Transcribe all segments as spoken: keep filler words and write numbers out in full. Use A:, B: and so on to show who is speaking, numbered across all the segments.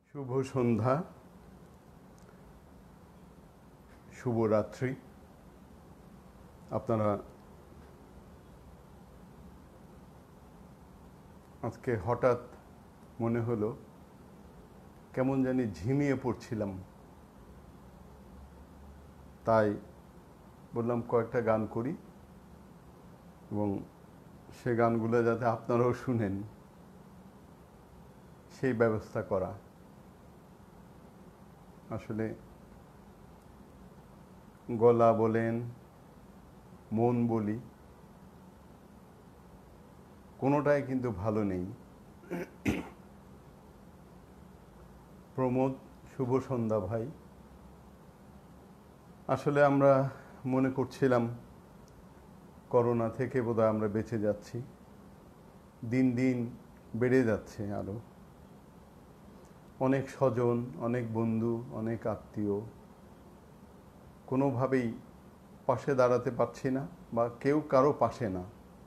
A: শুভ সন্ধ্যা, শুভরাত্রি। আপনারা আজকে হঠাৎ মনে হলো কেমন জানি ঝিমিয়ে পড়ছিলাম, তাই বললাম কয়েকটা গান করি এবং সে গানগুলো যাতে আপনারাও শুনেন সেই ব্যবস্থা করা। আসলে গলা বলেন, মন বলি, কোনোটাই কিন্তু ভালো নেই। প্রমোদ, শুভ সন্ধ্যা ভাই। আসলে আমরা মনে করছিলাম করোনা থেকে বোধহয় আমরা বেঁচে যাচ্ছি, দিন দিন বেড়ে যাচ্ছে আরও। অনেক স্বজন, অনেক বন্ধু, অনেক আত্মীয় কোনোভাবেই পাশে দাঁড়াতে পারছি না, বা কেউ কারো পাশে না,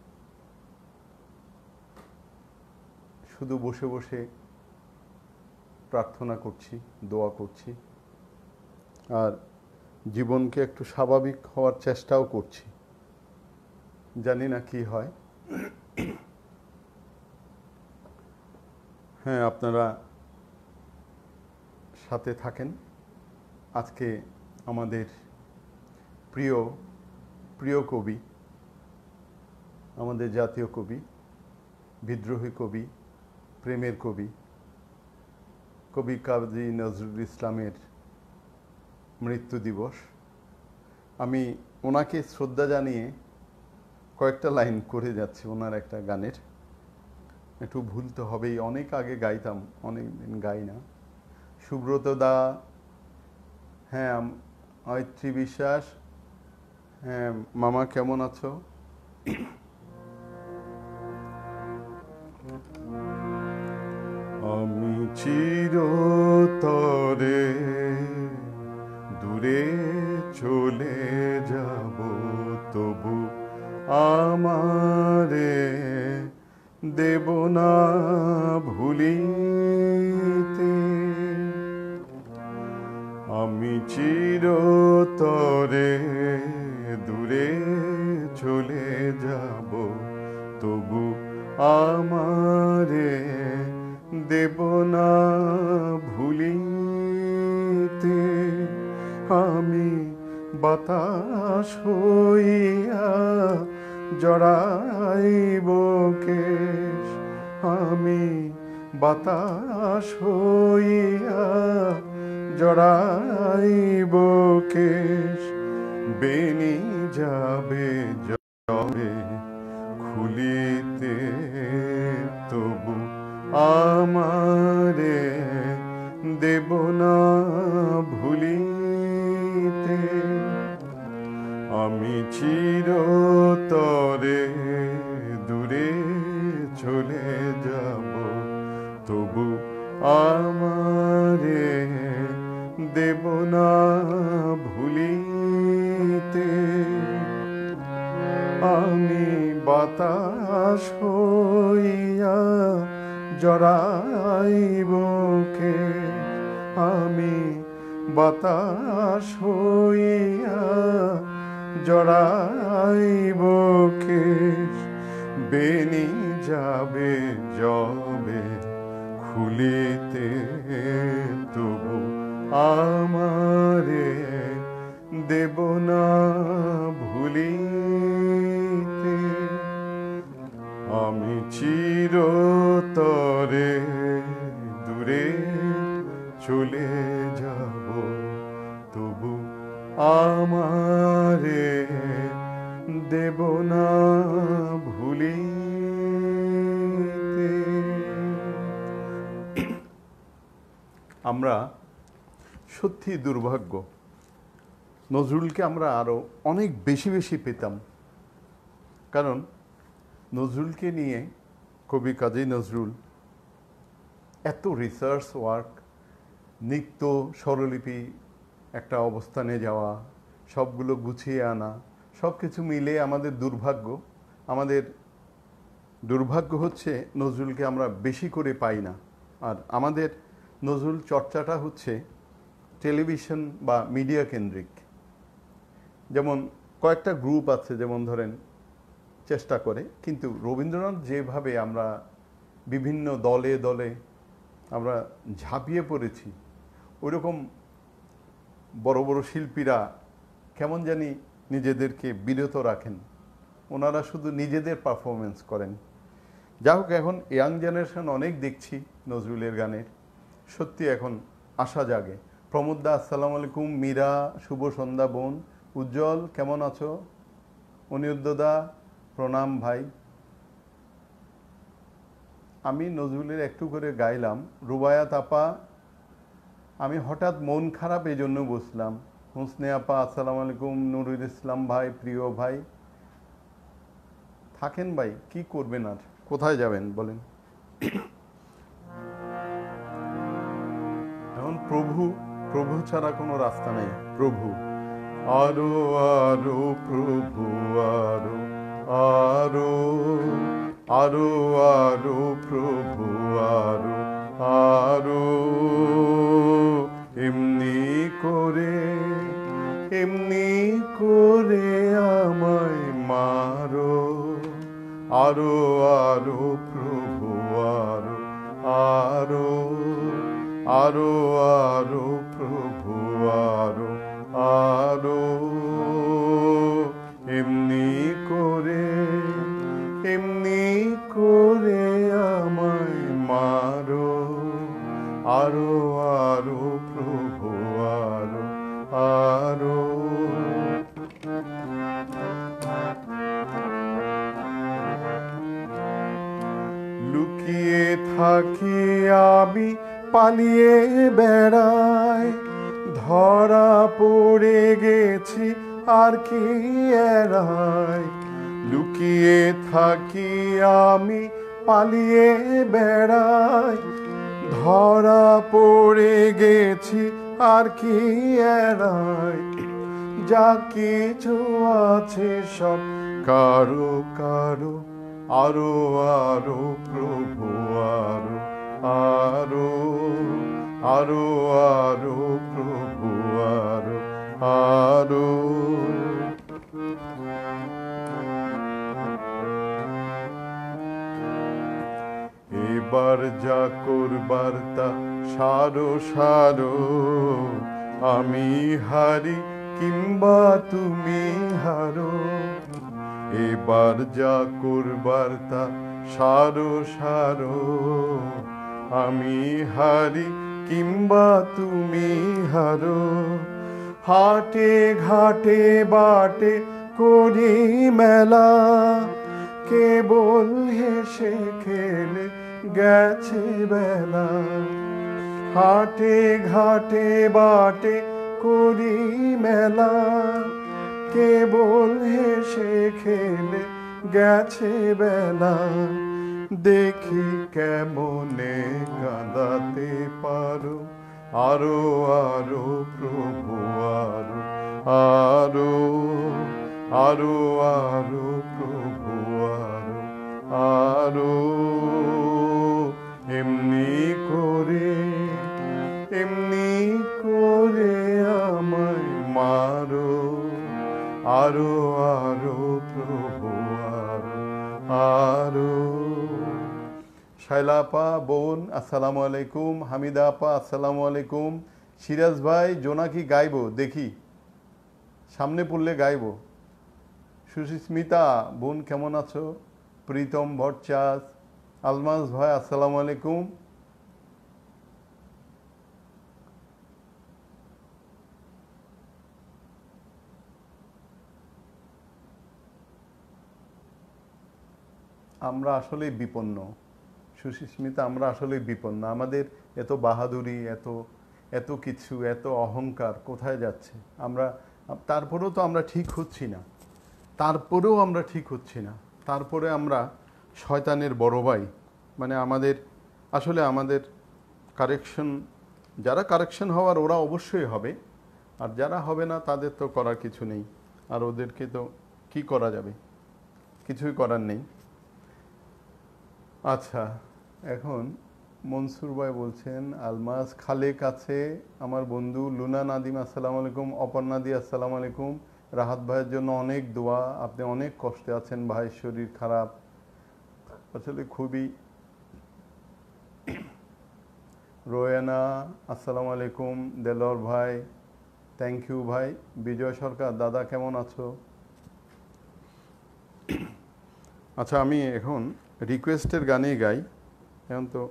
A: শুধু বসে বসে প্রার্থনা করছি, দোয়া করছি, আর জীবনকে একটু স্বাভাবিক হওয়ার চেষ্টাও করছি। জানি না কি হয়। হ্যাঁ, আপনারা সাথে থাকেন। আজকে আমাদের প্রিয় প্রিয় কবি, আমাদের জাতীয় কবি, বিদ্রোহী কবি, প্রেমের কবি, কবি কাজী নজরুল ইসলামের মৃত্যু দিবস। আমি ওনাকে শ্রদ্ধা জানিয়ে কয়েকটা লাইন করে যাচ্ছি ওনার একটা গানের। একটু ভুল তো হবেই, অনেক আগে গাইতাম, অনেক দিন গাই না। সুব্রত দা, হ্যাঁ অয়ত্রী বিশ্বাস, হ্যাঁ মামা কেমন আছো? আমি চিরতরে দূরে চলে যাব, তবু আমারে দেব না ভুলিতে। আমি চিরতরে দূরে চলে যাব, তবু আমারে দেব না ভুলিতে। আমি বাতাস হইয়া জড়াইব কেশ, আমি বাতাস হইয়া জড়াইব কেশ। বেনি যাবে যাবে খুলিতে, তবু আমারে দেব না ভুলিতে। আমি চিরতরে দূরে চলে যাব, তবু আমারে দেব না ভুলিতে। আমি বাতাস হইয়া জড়াইব কেশ, আমি বাতাস হইয়া জড়াইব কেশ। বেনি যাবে যবে খুলিতে, তবু আমারে দেব না ভুলিতে। আমি চিরতরে দূরে চলে যাব, তবু আমারে দেব না ভুলিতে। আমরা সত্যি দুর্ভাগ্য, নজরুলকে আমরা আরও অনেক বেশি বেশি পেতাম। কারণ নজরুলকে নিয়ে কবি কাজী নজরুল এত রিসার্চ ওয়ার্ক, নিত্য স্বরলিপি একটা অবস্থানে যাওয়া, সবগুলো গুছিয়ে আনা, সব কিছু মিলে আমাদের দুর্ভাগ্য। আমাদের দুর্ভাগ্য হচ্ছে নজরুলকে আমরা বেশি করে পাই না। আর আমাদের নজরুল চর্চাটা হচ্ছে টেলিভিশন বা মিডিয়া কেন্দ্রিক। যেমন কয়েকটা গ্রুপ আছে, যেমন ধরেন চেষ্টা করে, কিন্তু রবীন্দ্রনাথ যেভাবে আমরা বিভিন্ন দলে দলে আমরা ঝাঁপিয়ে পড়েছি, ওইরকম বড় বড় শিল্পীরা কেমন জানি নিজেদেরকে বিরত রাখেন, ওনারা শুধু নিজেদের পারফরমেন্স করেন। যা হোক, এখন ইয়াং জেনারেশন অনেক দেখছি নজরুলের গানের, সত্যি এখন আশা জাগে। প্রমোদ দা আসসালামু আলাইকুম, মীরা শুভ সন্ধ্যা বোন, উজ্জ্বল কেমন আছো, অনিরুদ্ধদা প্রণাম ভাই। আমি নজরুলের একটু করে গাইলাম। রুবায়াত আপা, আমি হঠাৎ মন খারাপ এই জন্য বসলাম। হোসনে আপা আসসালামু আলাইকুম, নুরুল ইসলাম ভাই প্রিয় ভাই, থাকেন ভাই, কি করবেন আর কোথায় যাবেন বলেন। এখন প্রভু প্রভু ছাড়া কোনো রাস্তা নেই। প্রভু আরো আরো প্রভু আরো আরো আরো আরো প্রভু আরো আরো এমনি করে এমনি করে আমায় মারো, আরো আরো প্রভু আরো আরো আরো আরো প্রভু আরো আরো এমনি করে এমনি করে আমায় মারো, আরো আরো প্রভু আরো আরো। লুকিয়ে থাকি আমি পালিয়ে বেড়াই, ধরা পড়ে গেছি আর কি এড়াই। লুকিয়ে থাকি আমি পালিয়ে বেড়াই, ধরা পড়ে গেছি আর কি এড়াই। যা কিছু আছে সব কারো কারো, আরো আরো প্রভু আরো আরো আরো আরো প্রভু আরো আরো। এবার যা করবার তা সারো সারো, আমি হারি কিংবা তুমি হারো। এবার যা করবার তা সারো সারো, আমি হারি কিংবা তুমি হারো। হাটে ঘাটে বাটে করি মেলা, কেবল হেসে খেলে গেছে বেলা। হাটে ঘাটে বাটে করি মেলা, কেবল হেসে খেলে গেছে বেলা। দেখি কেমনে কাঁদাতে পারো, আরো আরো প্রভু আরো আরো আরো আরো প্রভু আরো আরো এমনি করে এমনি করে আমায় মারো, আরো আরো প্রভু আরো আরো। শাইলা আপা বোন আসসালামু আলাইকুম, হামিদা আপা আসসালামু আলাইকুম। সিরাজ ভাই জোনাকি গাইবো, দেখি সামনে পড়লে গাইবো। সুস্মিতা বোন কেমন আছো? প্রীতম ভট্টাচার্য, আলমাস ভাই আসসালামু আলাইকুম। আমরা আসলেই বিপন্ন সুস্মিতা, আমরা আসলেই বিপন্ন। আমাদের এত বাহাদুরি, এত এত কিছু, এত অহংকার কোথায় যাচ্ছে? আমরা তারপরেও তো আমরা ঠিক হচ্ছি না, তারপরেও আমরা ঠিক হচ্ছি না তারপরে আমরা শয়তানের বড় ভাই। মানে আমাদের আসলে আমাদের কারেকশন, যারা কারেকশন হওয়ার ওরা অবশ্যই হবে, আর যারা হবে না তাদের তো করার কিছু নেই, আর ওদেরকে তো কি করা যাবে, কিছুই করার নেই। আচ্ছা, এখন মনসুর ভাই বলছেন আলমাস খালেক আছে আমার বন্ধু লুনা নাদিম আসসালামু আলাইকুম, অপর্ণাদি আসসালামু আলাইকুম। রাহাত ভাইয়ের জন্য অনেক দোয়া, আপনি অনেক কষ্টে আছেন, ভাইয়ের শরীর খারাপ আসলে খুবই। রোয়ানা আসসালামু আলাইকুম। দেলোয়ার ভাই থ্যাংক ইউ ভাই। বিজয় সরকার দাদা কেমন আছো? আচ্ছা আমি এখন রিকোয়েস্টের গানেই গাই এখন তো।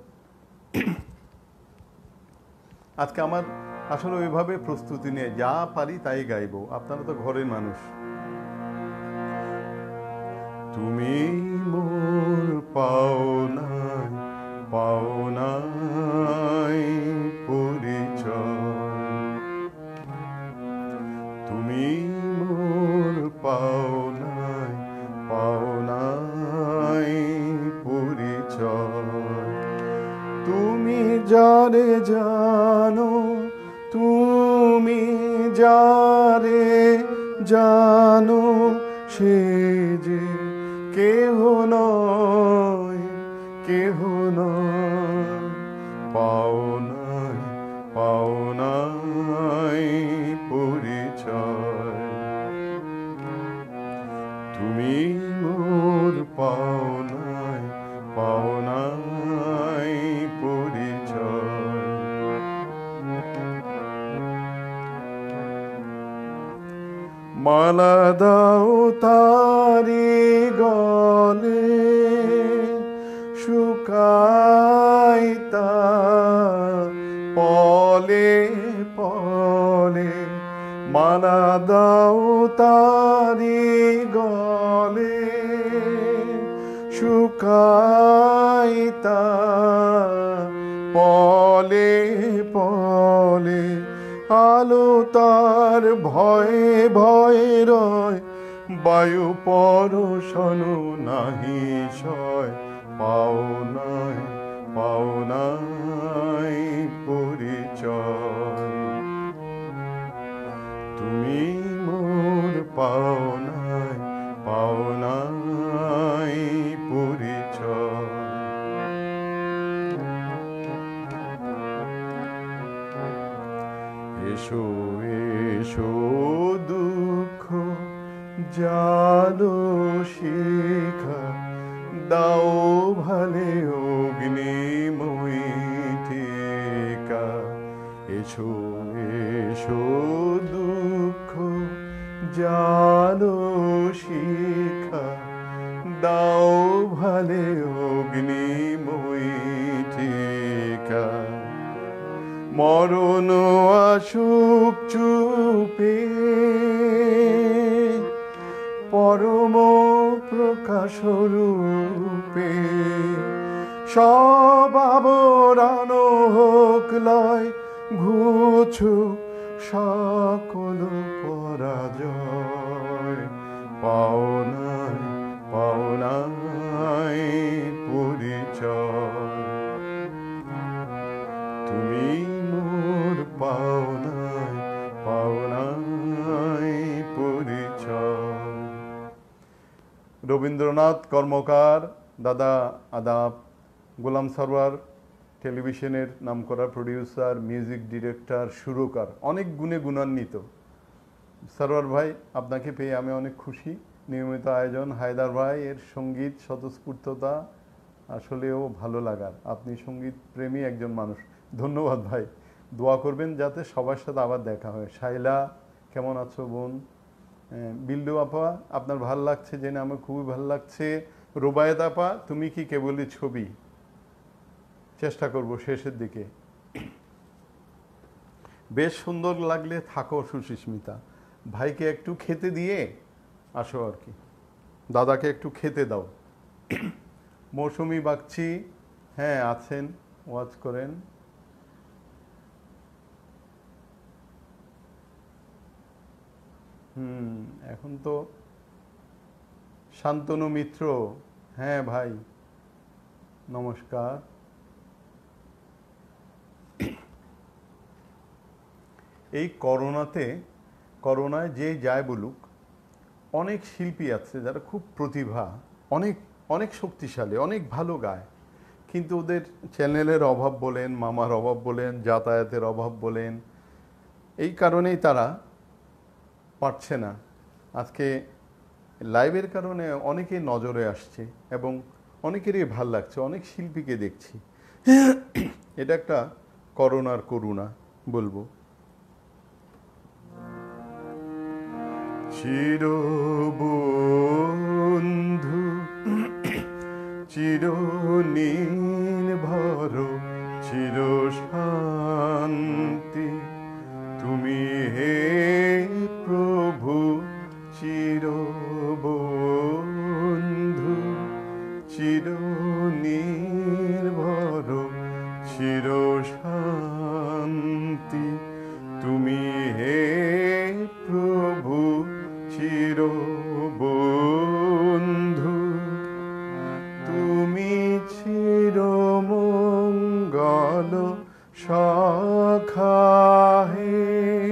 A: আজকে আমার আসলে ওইভাবে প্রস্তুতি নিয়ে যা পারি তাই গাইবো, আপনারা তো ঘরের মানুষ। তুমি মোর পাওনাই পাওনাই পরিচয়, তুমি মোর পাওনাই পাওনাই পরিচয়। তুমি যারে জানো, তুমি যারে জানো, সে যে কেহ নয় কেহ নয়। পাওনাই পাওনাই পরিচয়, তুমি মোর পাওনাই পাওনাই পরিচয়। মালা দাও তারি গলে শুকাইতা পলে পলে, মালা দাও তারি গলে শুকাইতা পলে পলে। আলো তার ভয়ে ভয়ে রয়, বায়ু পরশন নাহি সয়। পাওনাই পাওনাই পরিচয়, তুমি মোর পাওনাই পাওনাই পরিচয়। এসো এসো দুঃখ জালো শিখা, দাও ভালে অগ্নিময়ী টিকা। এসো এসো দুঃখ জালো শিখা, দাও ভালে অগ্নিময়ী টিকা। মরণ আসুক চুপে, পরম প্রকাশ রূপে। সব আবরণ হোক লয়, ঘুছুক সকল পরাজয়। পাওনাই পাওনাই পরিচয়, তুমি মোর পাওনাই পাওনাই পরিচয়। রবীন্দ্রনাথ কর্মকার দাদা আদাব। গোলাম সরওয়ার টেলিভিশনের নামকরা প্রডিউসার, মিউজিক ডিরেক্টর, সুরকার, অনেক গুণে গুণান্বিত। সরওয়ার ভাই আপনাকে পেয়ে আমি অনেক খুশি। নিয়মিত আয়োজন, হায়দার ভাই এর সঙ্গীত স্বতঃস্ফূর্ততা আসলেও ভালো লাগার। আপনি সঙ্গীত প্রেমী একজন মানুষ। ধন্যবাদ ভাই, দোয়া করবেন যাতে সবার সাথে আবার দেখা হয়। শাইলা কেমন আছো বোন? বিল্লু আপা আপনার ভাল লাগছে জেনে আমার খুবই ভালো লাগছে। রোবায়েত আপা তুমি কি কেবলই ছবি? চেষ্টা করব শেষের দিকে। বেশ সুন্দর লাগলে থাকো সুস্মিতা। ভাইকে একটু খেতে দিয়ে আসো আর কি, দাদাকে একটু খেতে দাও। মৌসুমি বাগচি হ্যাঁ আছেন, ওয়াচ করেন। হুম এখন তো শান্তনু মিত্র হ্যাঁ ভাই নমস্কার। এই করোনাতে করোনায় যে যায় বলুক, অনেক শিল্পী আছে যারা খুব প্রতিভা, অনেক অনেক শক্তিশালী, অনেক ভালো গায়, কিন্তু ওদের চ্যানেলের অভাব বলেন, মামার অভাব বলেন, যাতায়াতের অভাব বলেন, এই কারণেই তারা পারছে না। আজকে লাইভের কারণে অনেকেই নজরে আসছে এবং অনেকেরই ভাল লাগছে, অনেক শিল্পীকে দেখছি। এটা একটা করোনার করুণা বলবো। চিরবন্ধু চিরনির্ভর চির শান্তি তুমি হে প্রভু, চিরবন্ধু চিরনির্ভর চির শান্তি তুমি হে প্রভু, চিরবন্ধু তুমি চিরমঙ্গল সখা হে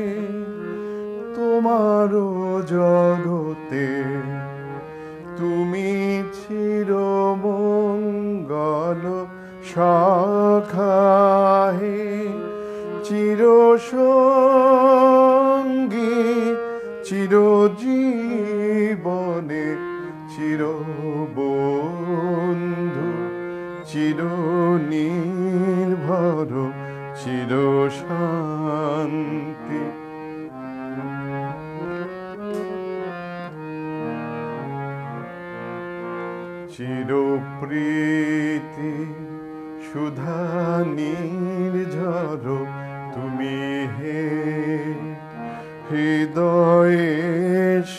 A: তোমার জগতে, তুমি চিরমঙ্গল সখা হে চিরসঙ্গী চিরজীবনে চিরবন্ধু চিরনির্ভর চির শান্তি। চিরপ্রীতি সুধা নির্ঝর তুমি হে হৃদয়েশ,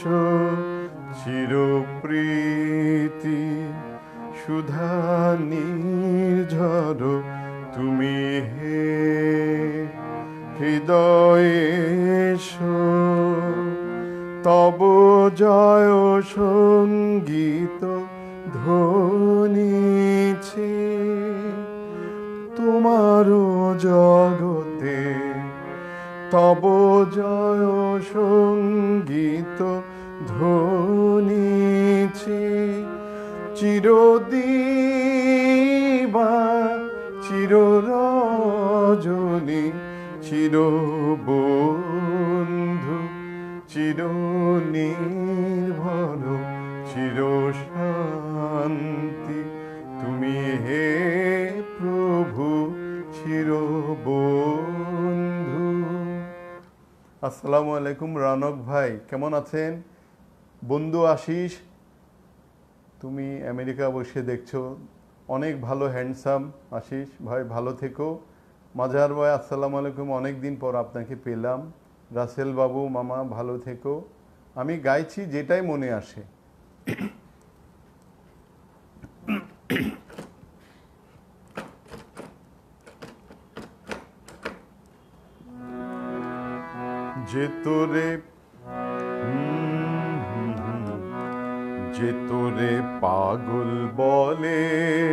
A: চিরপ্রীতি সুধা নির্ঝর তুমি হে হৃদয়েশ, তব জয় সঙ্গীত ধ্বনিছে তোমার জগতে, তব জয় সঙ্গীত ধ্বনিছে চিরদিবা চিররজনী চিরবন্ধু চিরনির্ভর চির শান্তি তুমি হে প্রভু, চিরবন্ধু। আসসালামু আলাইকুম রানক ভাই, কেমন আছেন? বন্ধু আশিস, তুমি আমেরিকা বসে দেখছো, অনেক ভালো, হ্যান্ডসাম আশিস ভাই, ভালো থেকো। মাজার ভাই আসসালামু আলাইকুম, অনেক দিন পর আপনাকে পেলাম। রাসেল বাবু মামা ভালো থেকো। আমি গাইছি যেটাই মনে আসে। যে তোরে যে তোরে পাগল বলে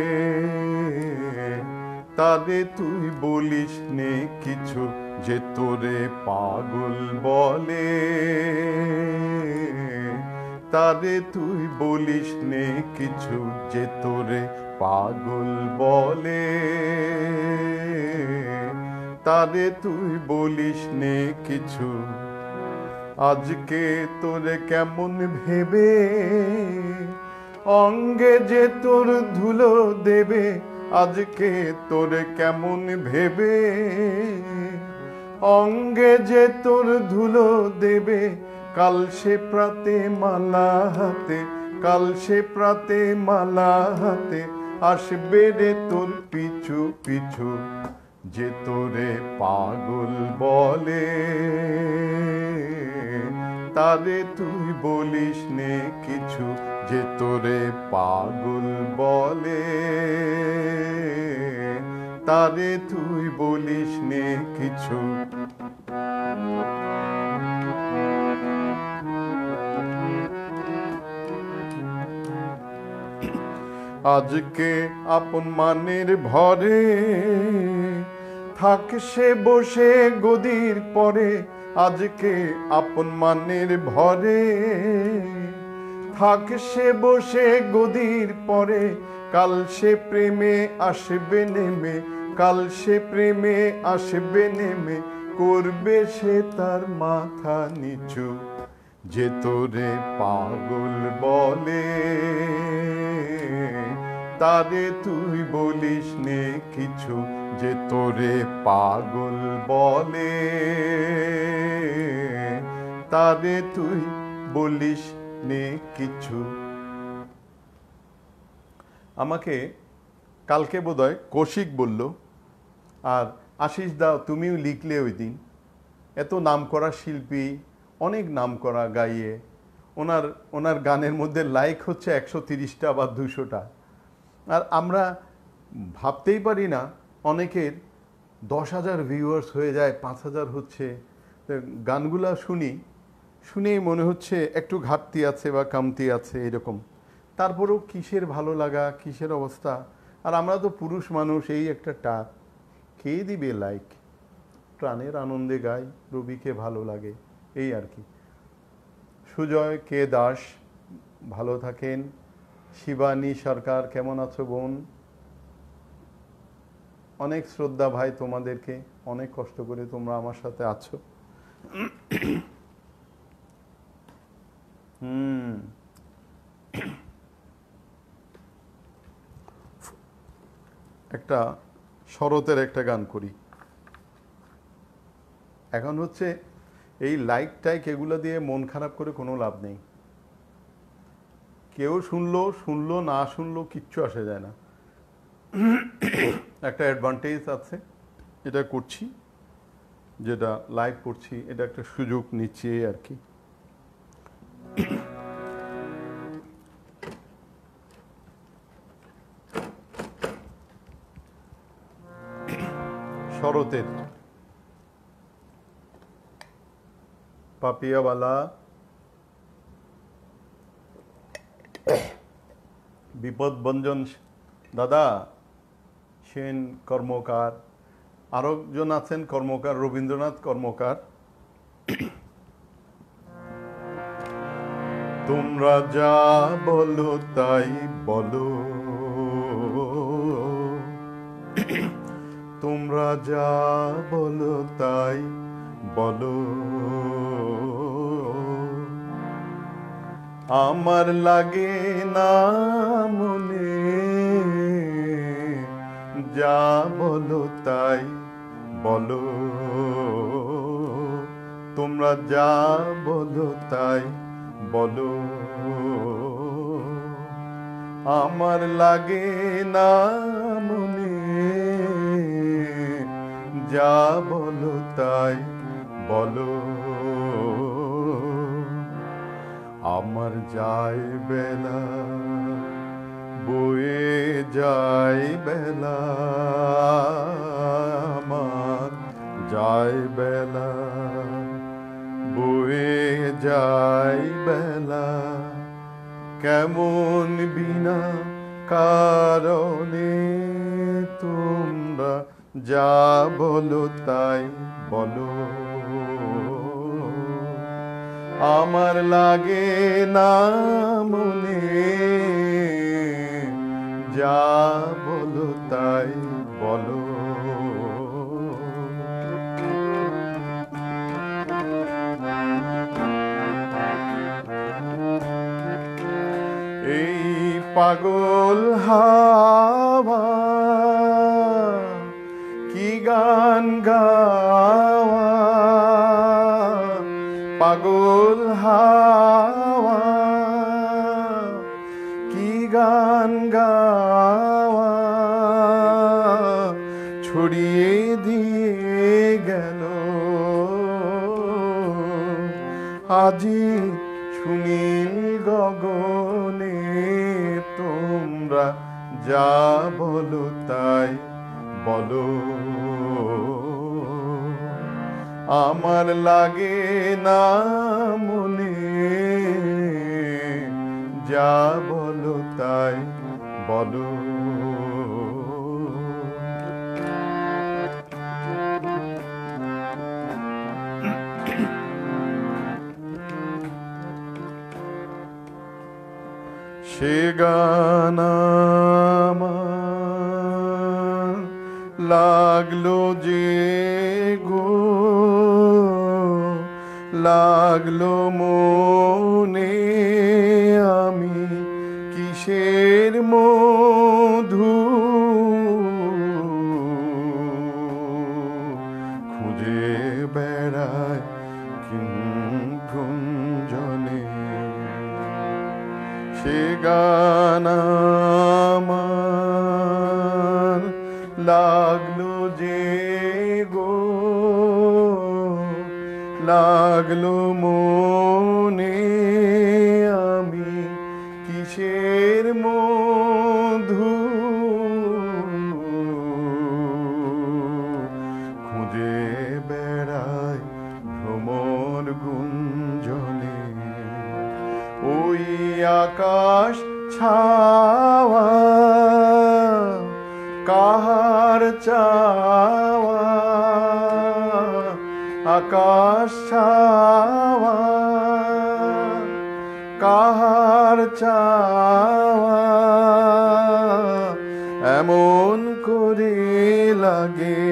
A: তারে তুই বলিস নে কিছু, যে তোরে পাগল বলে তারে তুই বলিস নে কিছু, যে তোরে পাগল বলে তারে তুই বলিস নে কিছু। আজকে তোরে কেমন ভেবে অঙ্গে যে তোর ধুলো দেবে, আজকে তোরে কেমন ভেবে অঙ্গে যে তোর ধুলো দেবে, কাল সে প্রাতে মালা হাতে, কাল সে প্রাতে মালা হাতে আসবে রে তোর পিছু পিছু, যে তোরে পাগল বলে তারে তুই বলিস নে কিছু, যে তোরে পাগল বলে তারে তুই বলিস নে কিছু। আজকে আপন মানের ভরে থাক সে বসে গদির পরে, আজকে আপন মানের ভরে থাক সে বসে গদির পরে, কাল সে প্রেমে আসবে নেমে, কাল সে প্রেমে আসবে নেমে, করবে সে তার মাথা নিচু। যে তোরে পাগল বলে, তারে তুই বলিস নে কিছু। যে তোরে পাগল বলে, তারে তুই বলিস নে কিছু। আমাকে কালকে বোধহয় কৌশিক বলল, আর আশিস দা তুমিও লিখলে ওই দিন, এত নামকরা শিল্পী, অনেক নামকরা গাইয়ে, ওনার ওনার গানের মধ্যে লাইক হচ্ছে একশো তিরিশটা বা দুশোটা, আর আমরা ভাবতেই পারি না অনেকের দশ হাজার ভিউয়ার্স হয়ে যায়, পাঁচ হাজার হচ্ছে। গানগুলা শুনি, শুনেই মনে হচ্ছে একটু ঘাটতি আছে বা কমতি আছে এরকম। তারপরেও কিসের ভালো লাগা, কিসের অবস্থা। আর আমরা তো পুরুষ মানুষ, এই একটা টাক, কে দিবে লাইক? প্রাণের আনন্দে গাই, রবিকে ভালো লাগে, এই আর কি। সুজয় কে দাস, ভালো থাকেন। শিবানী সরকার, কেমন আছো বোন? অনেক শ্রদ্ধা ভাই তোমাদেরকে, অনেক কষ্ট করে তোমরা আমার সাথে আছো। হুম একটা শরতের একটা গান করি। এখন হচ্ছে এই লাইক টাইক এগুলো দিয়ে মন খারাপ করে কোনো লাভ নেই। কেউ শুনলো শুনলো, না শুনলো কিচ্ছু আসে যায় না। একটা অ্যাডভান্টেজ আছে, এটা করছি, যেটা লাইভ করছি, এটা একটা সুযোগ নিচ্ছি আর কি। শরতের পাপিয়াওয়ালা, বিপদভঞ্জন দাদা, সেন কর্মকার, আরো জন আছেন কর্মকার, রবীন্দ্রনাথ কর্মকার। তোমরা যা বলো তাই বলো, তোমরা যা বলো তাই বলো, আমার লাগে না মনে, যা বলো তাই বলো, তোমরা যা বলো তাই বলো, আমার লাগে না মনে, যা বলো তাই বলো, আমার যায় বেলা বয়ে যায় বেলা, আমার যায় বেলা বয়ে যায় বেলা, কেমন বিনা কারণে তোমরা যা বলো তাই বলো, আমার লাগে না মনে, যা বলো তাই বলো, এই পাগল হাওয়া কি গান গাওয়া, পাগল হাওয়া কি গান গাওয়া, ছড়িয়ে দিয়ে গেল আজি সুনীল গগনে, তোমরা যা বলো তাই বলো, আমার লাগে না মনে, যা বলো তাই বলো, সে গান আমার লাগলো যে গো, লাগলো মনে, আমি কিসের মধু খুঁজে বেড়ায় কুঞ্জনে। সে গান আমার লাগলো যে গো, লাগলো মনে, আমি কিসের মধু খুঁজে বেড়ায় ভ্রমর গুঞ্জনে। ওই আকাশ ছাওয়া কাহার চাওয়া, আকাশ ছাওয়া কাহার চাওয়া, এমন করে লাগে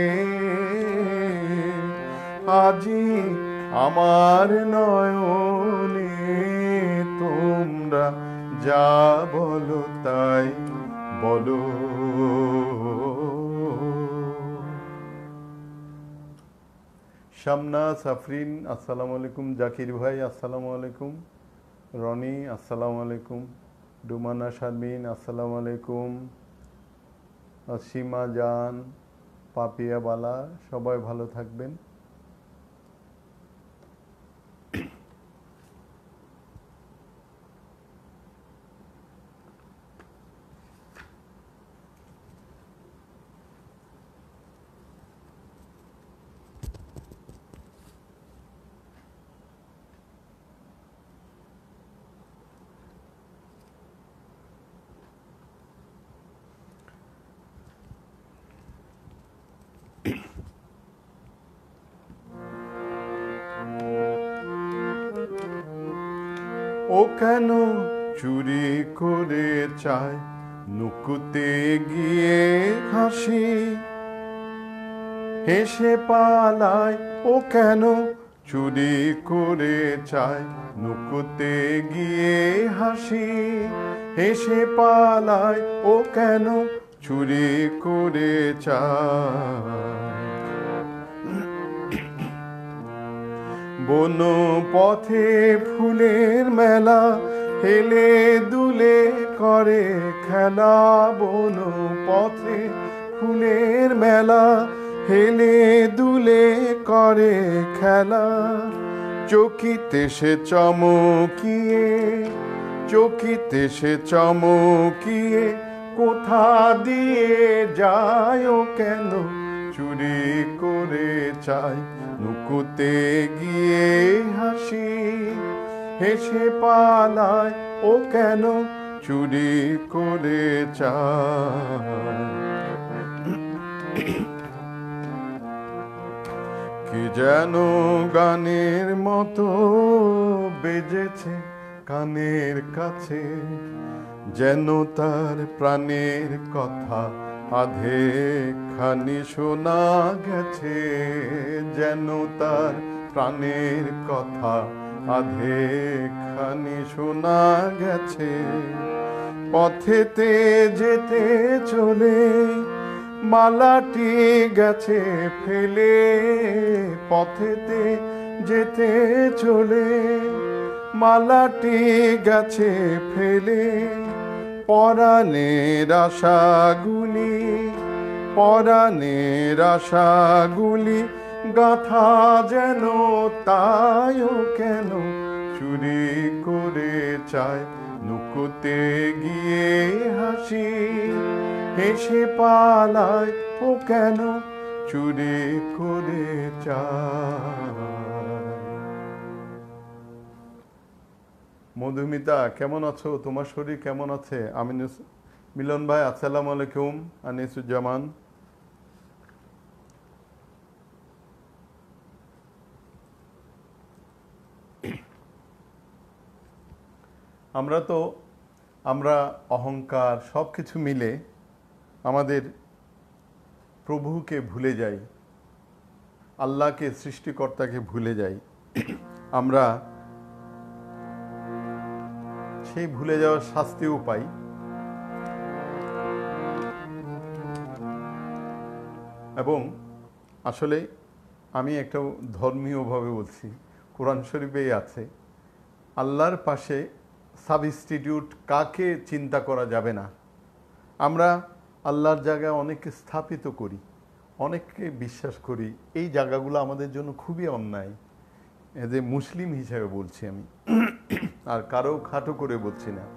A: আজি আমার নয়নে। তোমরা যা বলো তাই বলো। শামনা সাফরিন আসসালামু আলাইকুম, জাকির ভাই আসসালামু আলাইকুম, রনি আসসালামু আলাইকুম, ডুমানা শারমিন আসসালামু আলাইকুম, সীমা জান, পাপিয়া বালা, সবাই ভালো থাকবেন। ও কেন চুরি করে চায় নুকুতে গিয়ে হাসি, হেসে পালায়। ও কেন চুরি করে চায় নুকুতে গিয়ে হাসি, হেসে পালায়। ও কেন চুরি করে চায় বন পথে ফুলের মেলা, হেলে দুলে করে খেলা। বন পথে ফুলের মেলা, হেলে দুলে করে খেলা। চকিতে সে চমকিয়ে, চকিতে সে চমকিয়ে কোথা দিয়ে যায়। ও কেন চুরি করে চায় নুকুতে গিয়ে হাসি, হেসে পালায়। ও কেন চুরি করে চায়। কি যেন গানের মতো বেজেছে কানের কাছে, যেন তার প্রাণের কথা আধে খানি শোনা গেছে। যেন তার প্রাণের কথা আধে খানি শোনা গেছে। পথেতে যেতে চলে মালাটি গেছে ফেলে, পথেতে যেতে চলে মালাটি গেছে ফেলে। পরাণের আশাগুলি, পরাণের আশাগুলি গাথা যেন তাই। ও কেন চুরি করে চায় নুকুতে গিয়ে হাসি, হেসে পালায়। ও কেন চুরি করে চায়। মধুমিতা কেমন আছো? তোমার শরীর কেমন আছে? আমিনুস মিলন ভাই আসসালামু আলাইকুম, আনিসুজ্জামান। আমরা তো আমরা অহংকার সব কিছু মিলে আমাদের প্রভুকে ভুলে যাই, আল্লাহকে সৃষ্টিকর্তাকে ভুলে যাই। আমরা সেই ভুলে যাওয়ার শাস্তিও পাই। এবং আসলে আমি একটা ধর্মীয়ভাবে বলছি, কোরআন শরীফেই আছে, আল্লাহর পাশে সাবস্টিটিউট কাকে চিন্তা করা যাবে না। আমরা আল্লাহর জায়গায় অনেককে স্থাপিত করি, অনেককে বিশ্বাস করি। এই জায়গাগুলো আমাদের জন্য খুবই অন্যায়। এজ এ মুসলিম হিসেবে বলছি আমি, আর কারো খাটো করে বলছি না।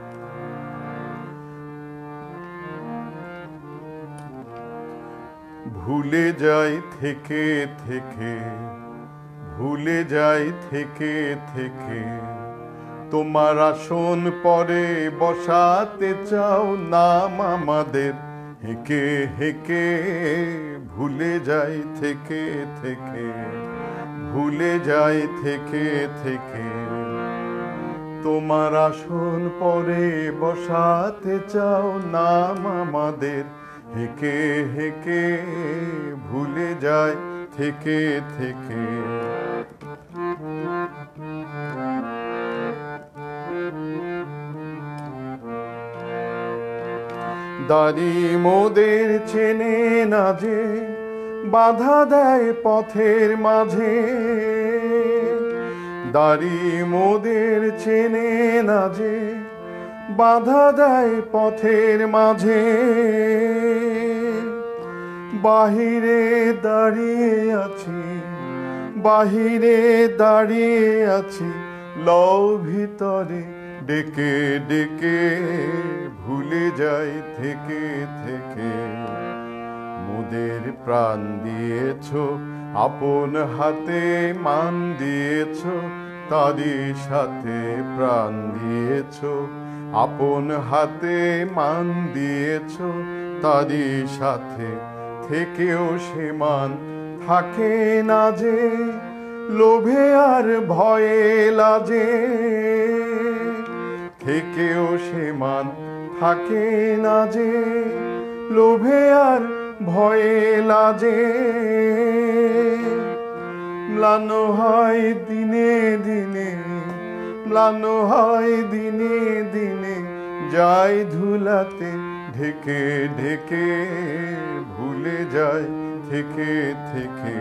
A: ভুলে যাই থেকে থেকে, ভুলে যাই থেকে থেকে, তোমার আসন পরে বসাতে চাও নাম আমাদের হেকে হেকে। ভুলে যাই থেকে থেকে, ভুলে যাই থেকে থেকে, তোমার আসন পরে বসাতে চাও নাম আমাদের হেকে হেকে। ভুলে যাই থেকে থেকে। দাড়ি মোদের চেনে না যে, বাধা দেয় পথের মাঝে। দাড়ি মোদের চেনে না যে, বাধা দেয় পথের মাঝে। বাহিরে দাঁড়িয়ে আছি, বাহিরে দাঁড়িয়ে আছি, লও ভিতরে ডেকে ডেকে। ভুলে যাই থেকে থেকে, মোদের প্রাণ দিয়েছ, আপন হাতে মান দিয়েছ, তারই সাথে প্রাণ দিয়েছ, আপন হাতে মান দিয়েছ, তারই সাথে থেকেও সে মান থাকে না যে, লোভে আর ভয়ে লাজে। থেকেও সে মান থাকে না যে, লোভে আর ভয়ে লাজে। ম্লান হয় দিনে দিনে, ম্লান হয় দিনে দিনে, যায় ধুলাতে ঢেকে ঢেকে। ভুলে যায় থেকে থেকে,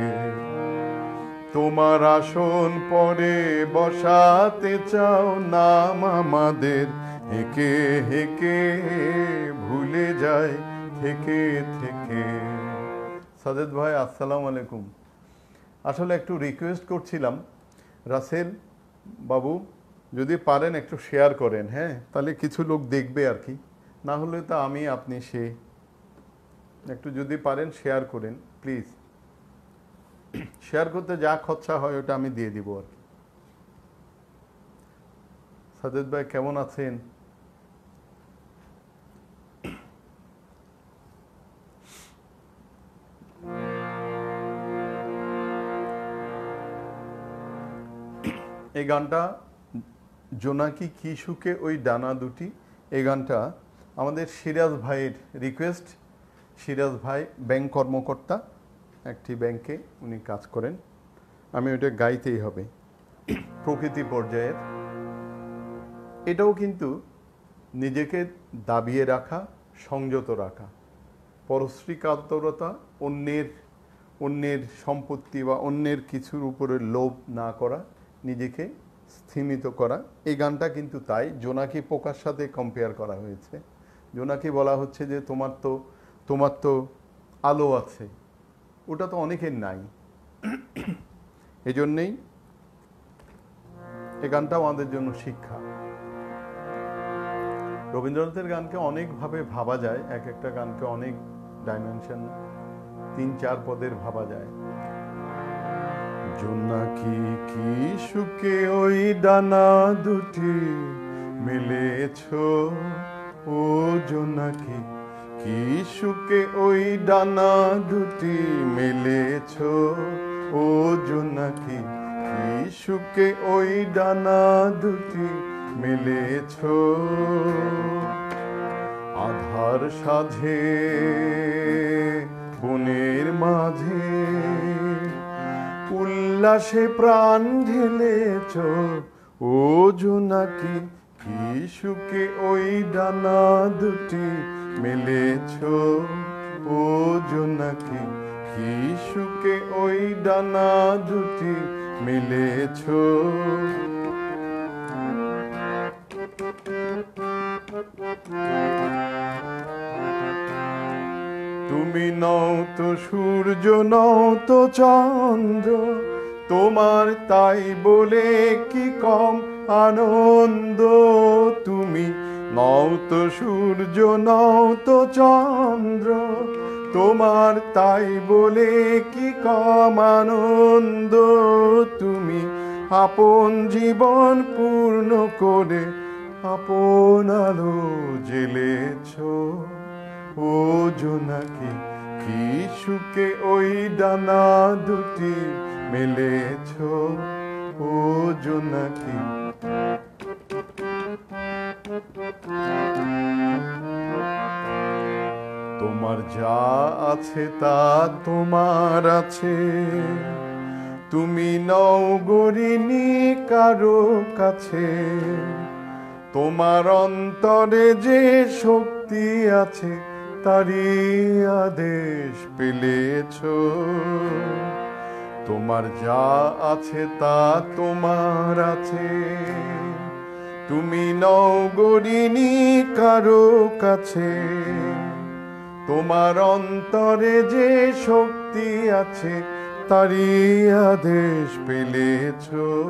A: তোমার আসন পরে বসাতে চাও নাম আমাদের হেকে হেকে। ভুলে যায় থেকে থেকে। সাজেদ ভাই আসসালামু আলাইকুম। আসলে একটু রিকোয়েস্ট করছিলাম, রাসেল বাবু যদি পারেন একটু শেয়ার করেন, হ্যাঁ, তাহলে কিছু লোক দেখবে আর কি। না হলে তো আমি আপনি সে, একটু যদি পারেন শেয়ার করেন প্লিজ। শেয়ার করতে যা খরচা হয় ওটা আমি দিয়ে দিব আর কি। সাজেদ ভাই কেমন আছেন? এই গানটা জোনাকি কি সুখে ওই ডানা দুটি, এই গানটা আমাদের সিরাজ ভাইয়ের রিকোয়েস্ট। সিরাজ ভাই ব্যাংক কর্মকর্তা, একটি ব্যাংকে উনি কাজ করেন। আমি ওইটা গাইতেই হবে, প্রকৃতি পর্যায়ের। এটাও কিন্তু নিজেকে দাবিয়ে রাখা, সংযত রাখা, পরশ্রী কাতরতা, অন্যের অন্যের সম্পত্তি বা অন্যের কিছুর উপরে লোভ না করা, নিজেকে স্থিমিত করা। এই গানটা কিন্তু তাই জোনাকি পোকার সাথে কম্পেয়ার করা হয়েছে। জোনাকি বলা হচ্ছে যে তোমার তো তোমার তো আলো আছে, ওটা তো অনেকের নাই। এই জন্যেই এই গানটাও আমাদের জন্য শিক্ষা। রবীন্দ্রনাথের গানকে অনেকভাবে ভাবা যায়, এক একটা গানকে অনেক ডাইমেনশন, তিন চার পদের ভাবা যায়। জোনাকি কি সুখে ওই ডানা দুটি মেলেছ, ও জোনাকি কি সুখে ওই ডানা দুটি মেলেছ, ও জোনাকি কি সুখে ওই ডানা দুটি মিলেছ আধার সাঝে বনের মাঝে উল্লাসে প্রাণ ঢেলেছ ও জোনাকি কি সুখে ওই ডানা দুটি মেলেছ ও জোনাকি কি সুখে ওই ডানা দুটি মেলেছ তুমি নও তো সূর্য নও তো চন্দ্র তোমার তাই বলে কি কম আনন্দ তুমি নও তো সূর্য নও তো চন্দ্র তোমার তাই বলে কি কম আনন্দ তুমি আপন জীবন পূর্ণ করে আপন আলো জ্বেলেছ ও জোনাকি কি সুখে ওই ডানা দুটি মেলেছ ও জোনাকি তোমার যা আছে তা তোমার আছে তুমি নও গরিনি কারো কাছে তোমার অন্তরে যে শক্তি আছে তারই আদেশ পেলেছ তোমার যা আছে তা তোমার আছে তুমি নও গরিনি কারো কাছে তোমার অন্তরে যে শক্তি আছে তারই আদেশ পেলেছ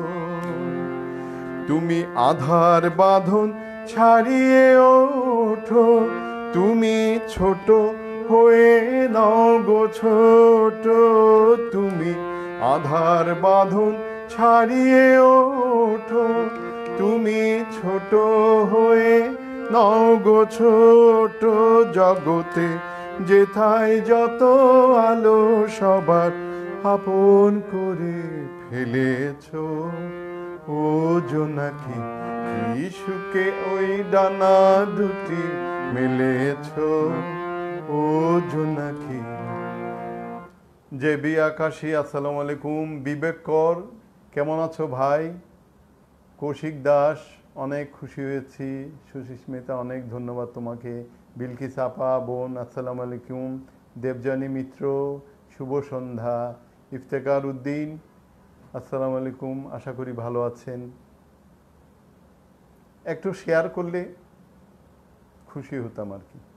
A: তুমি আধার বাঁধন ছাড়িয়ে ওঠো তুমি ছোট হয়ে নও গো ছোট তুমি আধার বাঁধন ছাড়িয়ে ওঠো তুমি ছোট হয়ে নও গো ছোট জগতে যেথায় যত আলো সবার আপন করে ফেলেছ ও জোনাকি কি সুখে ওই ডানা দুটি মেলেছ ও জোনাকি। জেবি আকাশী আসসালামু আলাইকুম। বিবেক কর কেমন আছো ভাই? কৌশিক দাস অনেক খুশি হয়েছি। সুস্মিতা অনেক ধন্যবাদ তোমাকে। বিলকিস আপা বোন আসসালামু আলাইকুম। দেবযানী মিত্র শুভ সন্ধ্যা। ইফতেকার উদ্দিন আসসালামু আলাইকুম, আশা করি ভালো আছেন। একটু শেয়ার করলে খুশি হতাম আর কি।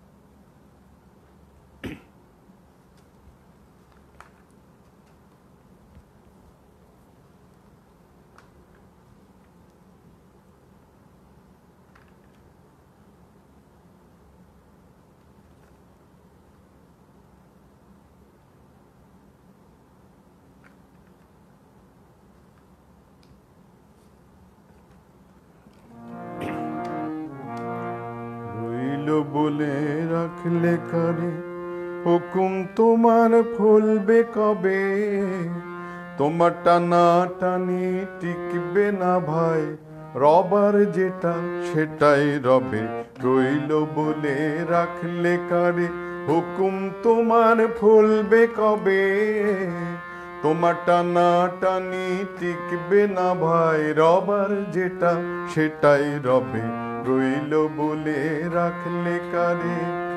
A: বলে রাখলে কারে হুকুম তোমার ফলবে কবে, তোমার টানা টানি টিকবে না ভাই, রবার যেটা সেটাই রবে। রইল বলে রাখলে কারে হুকুম তোমার ফলবে কবে, তোমার টানা টানি টিকবে না ভাই, রবার যেটা সেটাই রবে। রইল বলে রাখলে কারে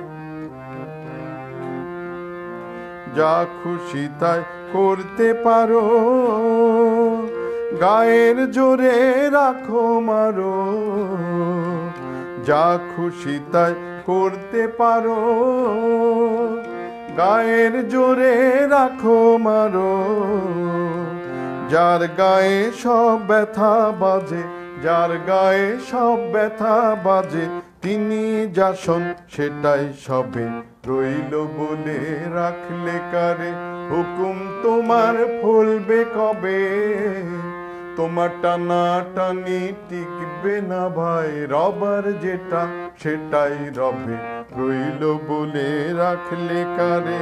A: যা খুশি তাই করতে পারো, গায়ের জোরে রাখো মারো। যা খুশি তাই করতে পারো, গায়ের জোরে রাখো মারো। যার গায়ে সব ব্যথা বাজে, যার গায়ে সব ব্যথা বাজে, তিনি যাসন সেটাই সবে। রইল বলে রাখলে কারে হুকুম তোমার ফলবে কবে, তোমার টানা টানি টিকবে না ভাই, রবার যেটা সেটাই রবে। রইল বলে রাখলে কারে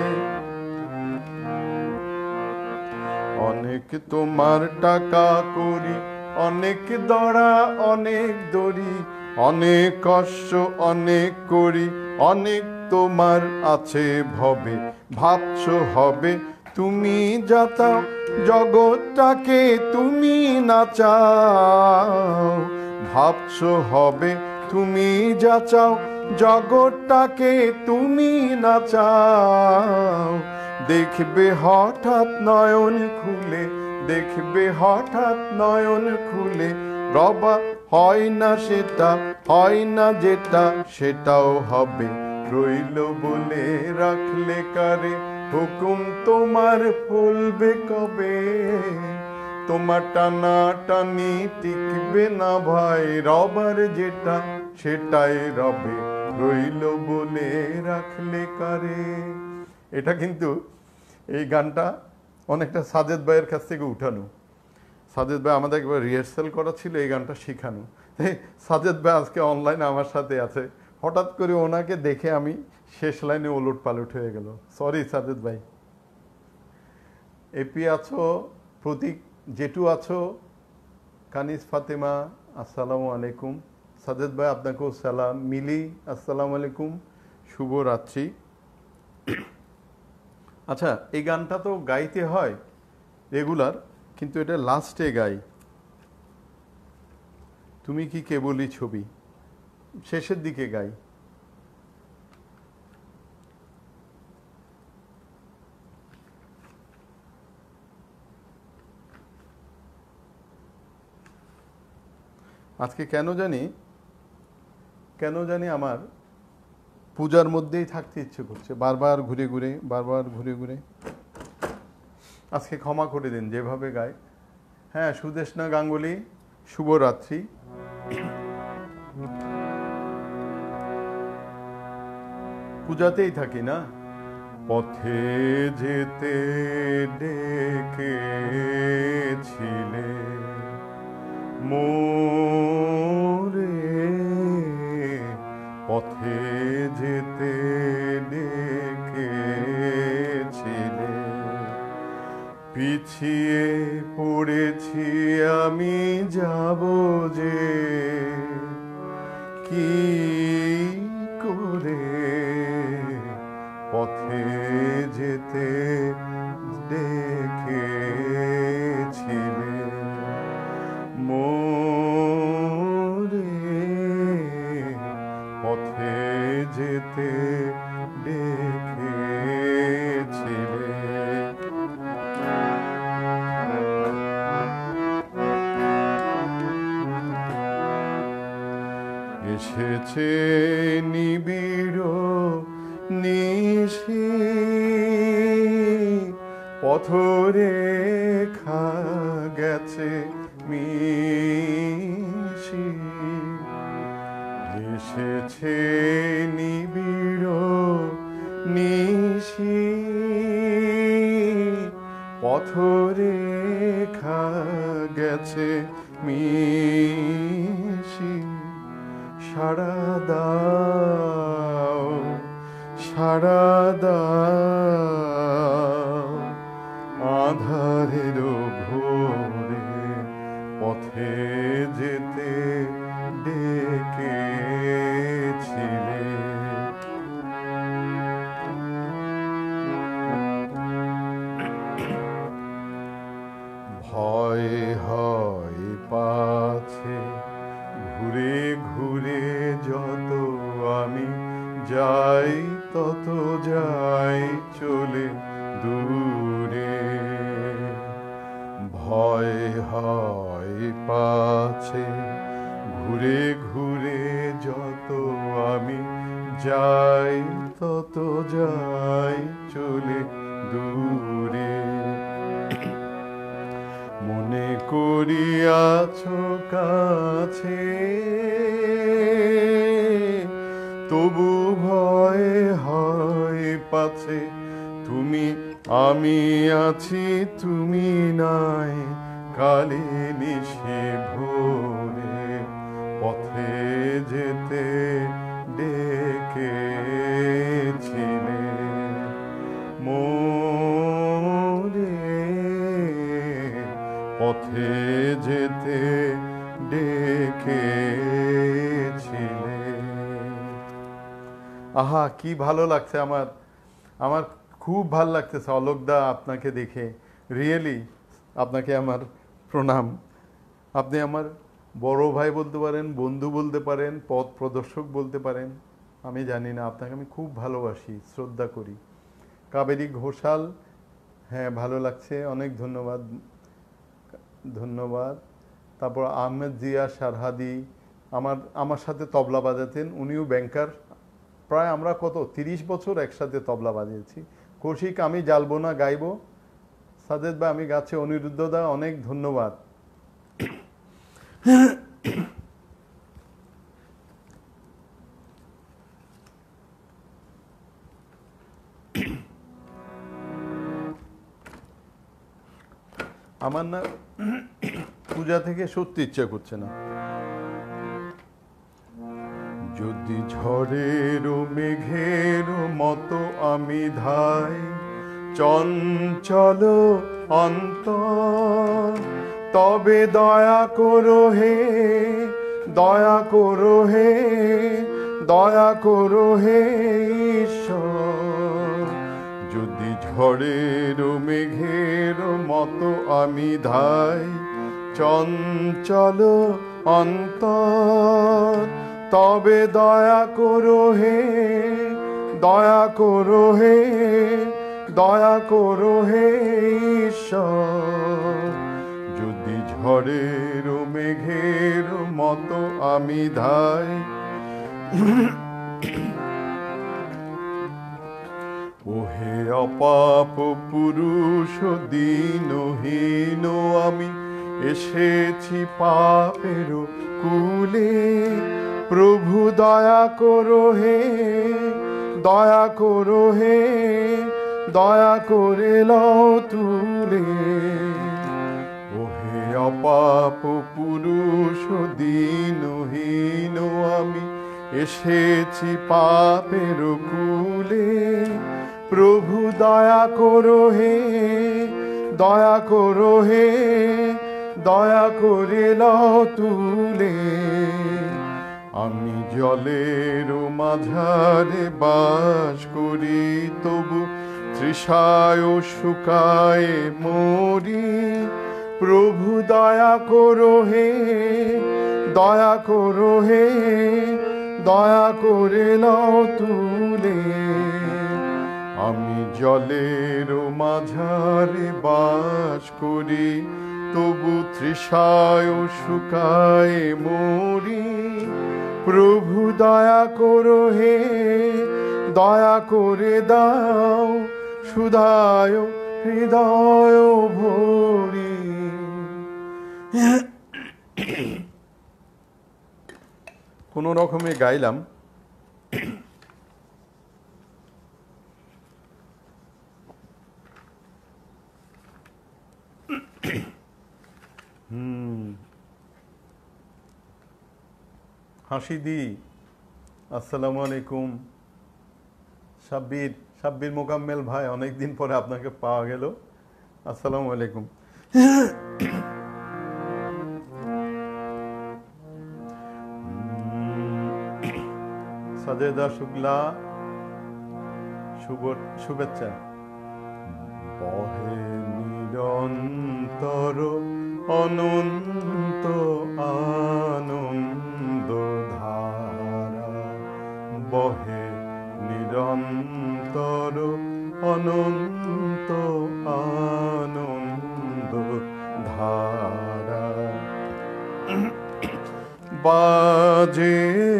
A: অনেক তোমার টাকা করি অনেক দড়া অনেক দড়ি, অনেক কষ্ট অনেক করি, অনেক তোমার আছে ভবে, ভাবছো হবে তুমি যাতাও জগৎটাকে তুমি নাচাও, ভাবছো হবে তুমি যাচাও জগৎটাকে তুমি নাচাও। দেখবে হঠাৎ নয়ন খুলে, দেখবে হঠাৎ নয়ন খুলে, রবা হয় না সেটা, হয় না যেটা সেটাও হবে, রইল বলে রাখলে কারে, হুকুম তোমার ফলবে কবে, তোমার টানা টানি টিকবে না ভাই, রবার যেটা সেটাই রবে, রইল বলে রাখলে কারে। এটা কিন্তু এই গানটা অনেকটা সাজেদ ভাইয়ের কাছ থেকে উঠানো। সাজেদ ভাই আমাদের একবার রিহার্সাল করা ছিল, এই গানটা শেখানো। সাজেদ ভাই আজকে অনলাইনে আমার সাথে আছে, হঠাৎ করে ওনাকে দেখে আমি শেষ লাইনে ওলট পালট হয়ে গেল, সরি সাজেদ ভাই। এপি আছো, প্রতীক জেটু আছো, কানিস ফাতেমা আসসালামু আলাইকুম, সাজেদ ভাই আপনাকেও সালাম, মিলি আসসালামু আলাইকুম, শুভ রাত্রি। আচ্ছা, এই গানটা তো গাইতে হয় রেগুলার, কিন্তু এটা লাস্টে গাই, তুমি কি কেবলই ছবি, শেষের দিকে গাই। আজকে কেন জানি কেন জানি আমার পূজার মধ্যেই থাকতে ইচ্ছে করছে, বারবার ঘুরে ঘুরে বারবার ঘুরে ঘুরে। আজকে ক্ষমা করে দিন যেভাবে গায়। হ্যাঁ, সুদেষ্ণা গাঙ্গুলি শুভরাত্রি। পূজাতেই থাকি না। পথে যেতে ডেকেছিলে মোরে, পথে যেতে ডেকেছিলে, পিছিয়ে পড়েছি আমি যাব যে কি করে, পথে যেতে ডেকেছিলে মোরে, পথে যেতে ডেকেছিলে। এসেছে নিবিড় নিশি, পথরেখা গেছে মিশি, এসেছে নিবিড় নিশি, পথরেখা গেছে মিশি, সাড়া দাও সাড়া দাও আঁধারের ভোরে, পথে যেতে ডেকেছিলে। ভয় হয় পাছে ঘুরে ঘুরে যত আমি যাই, তত যাই চলে দূরে, ভয় হয় পাছে ঘুরে ঘুরে যত আমি যাই, তত যাই চলে দূরে, মনে করিয়াছো কাছে তবু ভয় হয় পাছে, তুমি আমি আছি তুমি নাই, কালে নিশে ভোরে, পথে যেতে ডেকেছিলে মোরে, পথে যেতে ডেকেছিলে। আহা, কি ভালো লাগছে আমার, আমার খুব ভালো লাগতেছে অলোকদা আপনাকে দেখে। রিয়েলি আপনাকে আমার প্রণাম। আপনি আমার বড় ভাই বলতে পারেন, বন্ধু বলতে পারেন, পথ প্রদর্শক বলতে পারেন, আমি জানি না। আপনাকে আমি খুব ভালোবাসি, শ্রদ্ধা করি। কাবেরী ঘোষাল, হ্যাঁ ভালো লাগছে, অনেক ধন্যবাদ ধন্যবাদ। তারপর আহমেদ জিয়া সারহাদি, আমার আমার সাথে তবলা বাজাতেন, উনিও ব্যাংকার। প্রায় আমরা কত তিরিশ বছর একসাথে তবলা বাজিয়েছি। কৌশিক, আমি জ্বালবো না, গাইবো। সাজেদ ভাই, আমি গাছে। অনিরুদ্ধ দা, অনেক ধন্যবাদ। আমার না পূজা থেকে সত্যি ইচ্ছা করছে না। যদি ঝড়ের মেঘের মতো আমি ধাই চঞ্চল অন্তর, তবে দয়া করো হে, দয়া করো হে, দয়া করো হে ঈশ্বর। যদি ঝড়ের মেঘের মতো আমি ধাই চঞ্চল অন্তর, তবে দয়া করো হে, দয়া করো হে, দয়া করো হে ঈশ্বর। যদি ঝড়ের মেঘের মতো আমি ধাই, ওহে অপাপ পুরুষ দীনহীন আমি এসেছি পাপের কুলে, প্রভু দয়া করো হে, দয়া করো হে, দয়া করে লও তুলে। ওহে অপাপ পুরুষ দীনহীন আমি এসেছি পাপের কুলে, প্রভু দয়া করো হে, দয়া করো হে, দয়া করে লও তুলে। আমি জলের মাঝারে বাস করি, তবু তৃষায় শুকায় মরি, প্রভু দয়া করো হে, দয়া করো হে, দয়া করে লও তুলে। আমি জলের মাঝারে বাস করি, তবু তৃষায় শুকায় মরি, প্রভু দয়া করো হে, দয়া করে দাও সুধায় হৃদয় ভরি। কোনো রকমে গাইলাম। হুম, হাসি দি, আসসালামু আলাইকুম। সাব্বির, সাব্বির মোকাম্মেল ভাই, অনেকদিন পরে আপনাকে পাওয়া গেল। আসসালামু আলাইকুম। সাজেদা শুক্লা, শুভ শুভেচ্ছা। বহে নিরন্তর অনন্ত আনন্দ ধারা, বহে নিরন্তর অনন্ত আনন্দ ধারা, বাজে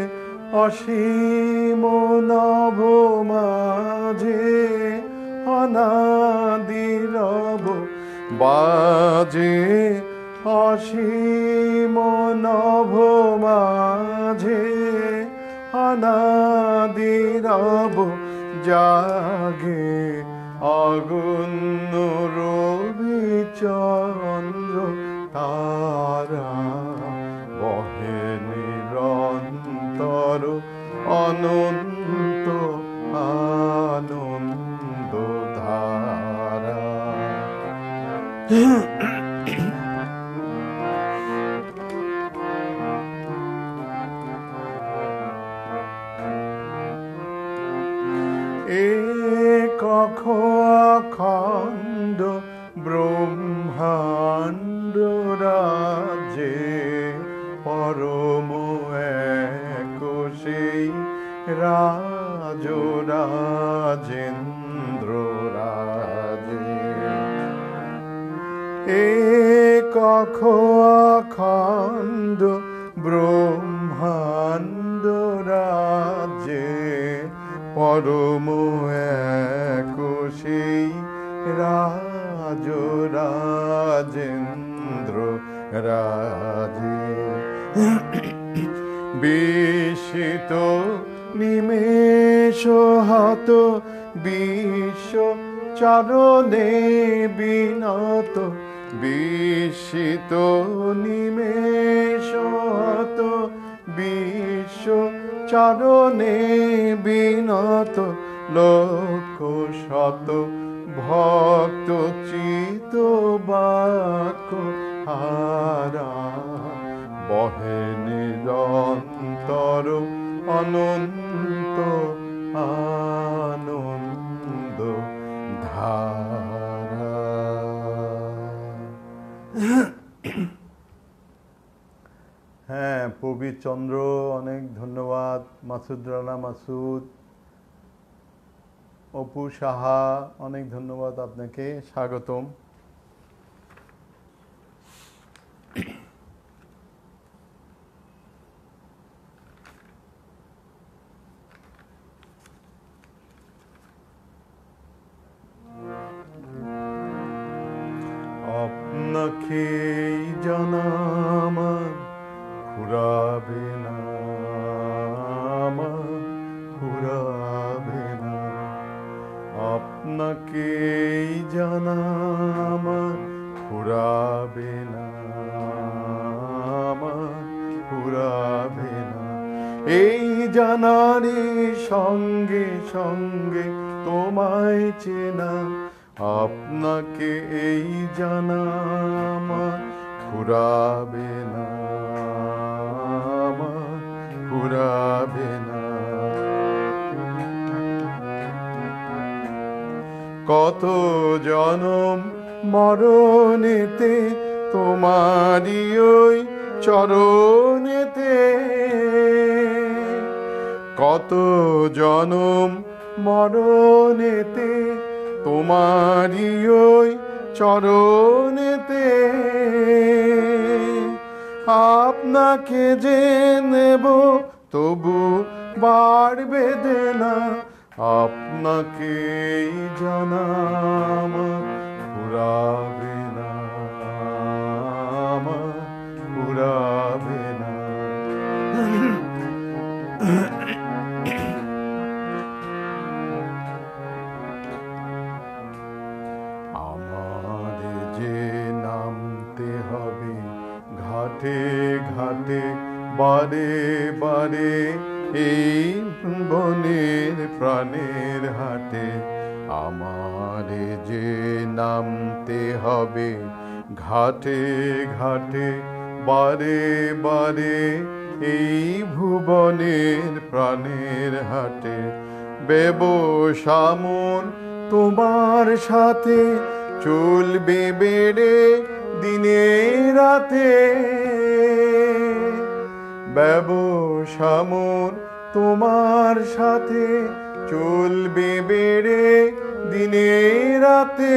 A: অসীম নভ মাঝে অনাদিরব, বাজে অসীম নভ মাঝে অনাদিরব, জাগে অগুণ্য রবি চন্দ্র তারা, বহে নিরন্তর অনন্ত আনন্দ ধারা। ব্রহ্মাণ্ড রাজে পরম এক সেই রাজ রাজেন্দ্র রাজে এক অখণ্ড ব্রহ্মাণ্ড রাজে পরম এক সেই রাজ রাজেন্দ্র রাজে বিস্মিত নিমেষ হত বিশ্ব চরণে বিনত বিস্মিত নিমেষ হত বিশ্ব চরণে বিনত লক্ষ শত ভক্ত চিত বাক্য হারা বহে নিরন্তর অনন্ত আনন্দ ধারা। হ্যাঁ, প্রবীর চন্দ্র অনেক ধন্যবাদ। মাসুদ রানা মাসুদ, অপু সাহা অনেক ধন্যবাদ আপনাকে, স্বাগতম। আপনাকে জানা আমার ফুরাবে না, আমার ফুরাবে না। আপনাকে জানা আমার ফুরাবে না, আমার ফুরাবে না। এই জানারে সঙ্গে সঙ্গে তোমায় চেনা, আপনাকে এই জানা আমার ফুরাবে না, আমার ফুরাবে না। কত জনম মরণেতে তোমারি ওই চরণেতে, কত জনম মরণেতে তোমারি ওই চরণেতে। আপনাকে যে নেব তবু বাড়বে দেনা, আপনাকে জানা আমার ফুরাবে না, আমার ফুরাবে না। আমার যে নামতে হবে ঘাটে ঘাটে বারে বারে, এই বনের প্রাণের হাটে। আমার যে নামতে হবে ঘাটে ঘাটে বারে বারে, এই ভুবনের প্রাণের হাটে। ব্যবসা মন তোমার সাথে চলবে বেড়ে দিনে রাতে, ব্যবসা মন তোমার সাথে চলবে বেড়ে দিনে রাতে।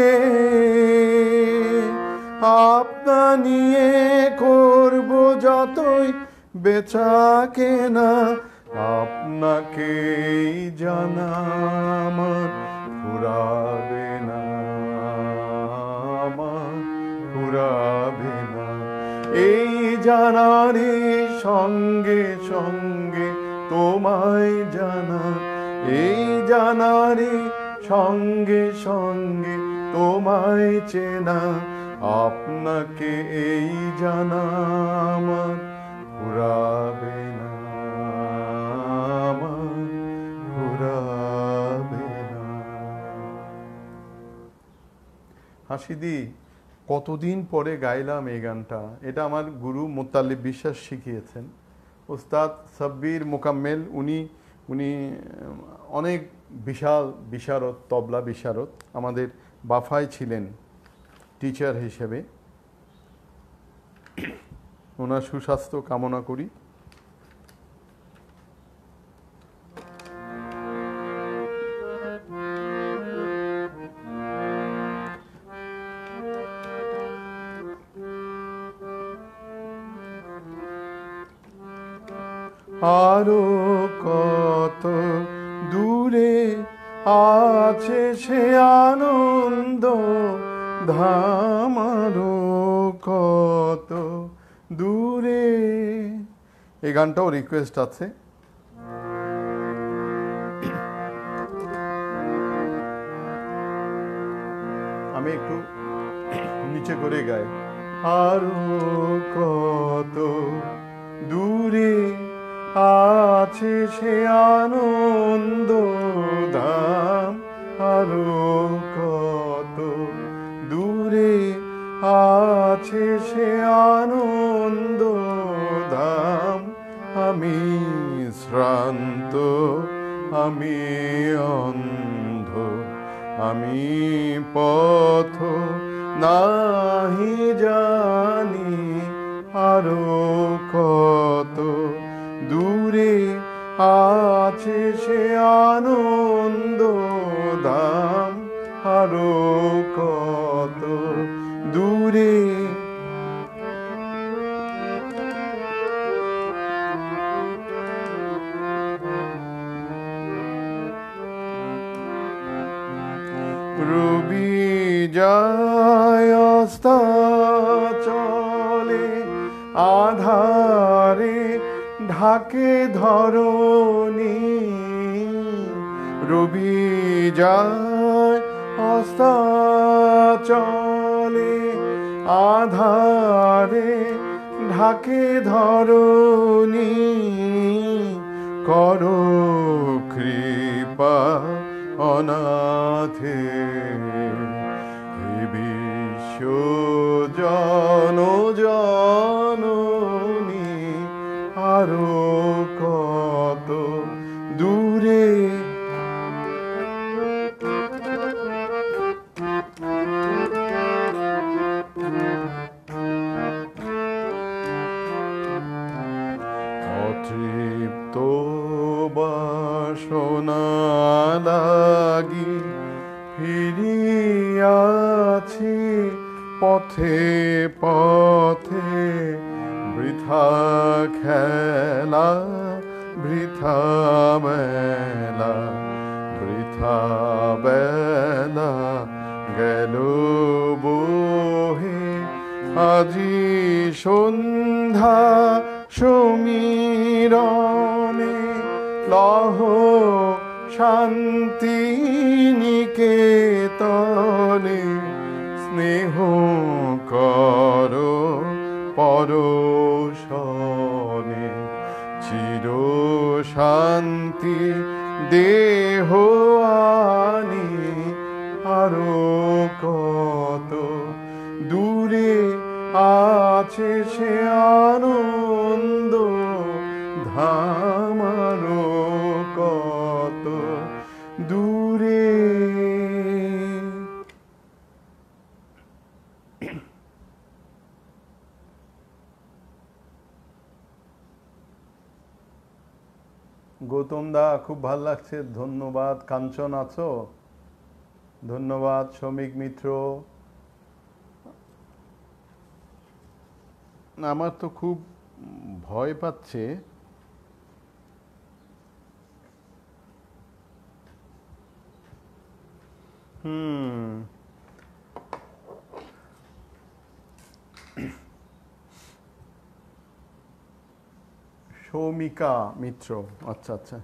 A: আপনা নিয়ে করব যতই বেচা কেনা, আপনাকে জানা আমার ফুরাবে না, আমার ফুরাবে না। এই জানারে সঙ্গে সঙ্গে তোমায় জানা, এই জানারে সঙ্গে সঙ্গে তোমায় চেনা, আপনাকে এই জানা আমার ফুরাবে না, আমার ফুরাবে না। হাসিদি, কতদিন পরে গাইলাম এই গানটা। এটা আমার গুরু মোত্তালিব বিশ্বাস শিখিয়েছেন। ওস্তাদ সাব্বির মোকাম্মেল, উনি উনি অনেক বিশাল বিশারদ, তবলা বিশারদ, আমাদের বাফায় ছিলেন টিচার হিসেবে। ওনার সুস্বাস্থ্য কামনা করি। আরো কত দূরে আছে সে আনন্দ ধাম, আরো কত দূরে। এই গানটাও রিকোয়েস্ট আছে। আমি একটু নিচে করে গাই। আরো কত দূরে আছে সে আনন্দ ধাম, আরো কত দূরে আছে সে আনন্দ ধাম। আমি শ্রান্ত, আমি অন্ধ, আমি পথ নাহি জানি, আরো কত দূরে আছে সে আনন্দ ধাম, আরো কত দূরে। রবি যায় অস্তাচলে, আধারে ঢাকে ধরণী। রবি যায় অস্তাচলে, আধারে ঢাকে ধরণী। করো কৃপা অনাথে, হে বিশ্ব জন জননী, আরো কত দূরে। অতৃপ্ত বাসনা লাগি ফিরিয়াছি পথে পথে, বৃথা খেলা বৃথা মেলা, বৃথা বেলা গেল বহে। আজি সন্ধ্যা সমীরণে লহ শান্তি নিকেতনে, স্নেহ করো পরশনে। চির শান্তি দেহ আনি, আরো কত দূরে আছে সে আনন্দ ধাম, আরো কত দূরে। গৌতম দা, খুব ভাল লাগছে, ধন্যবাদ। কাঞ্চন আছো? ধন্যবাদ। শ্রমিক মিত্র, আমার তো খুব ভয় পাচ্ছে। হুম সৌমিকা মিত্র, আচ্ছা আচ্ছা।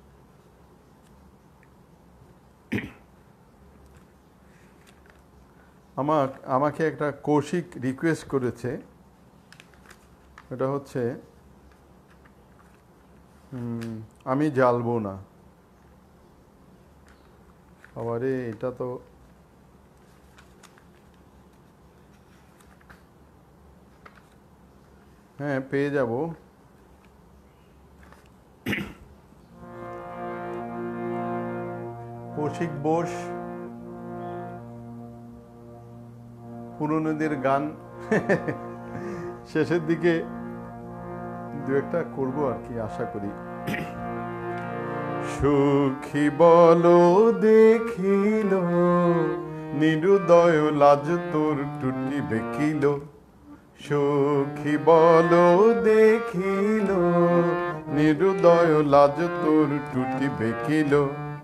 A: আমার আমাকে একটা কৌশিক রিকোয়েস্ট করেছে, এটা হচ্ছে আমি জ্বালবো না। আবারে এটা তো হ্যাঁ পেয়ে যাব। কৌশিক বোস, পুরনোদের গান শেষের দিকে দু একটা করবো আর কি, আশা করি। সুখী বলো দেখিল, নিরুদয় লাজ তোর টুটি বেকিল। সুখী বলো দেখিল, নিরুদয় লাজ তোর টুটি বেকিল।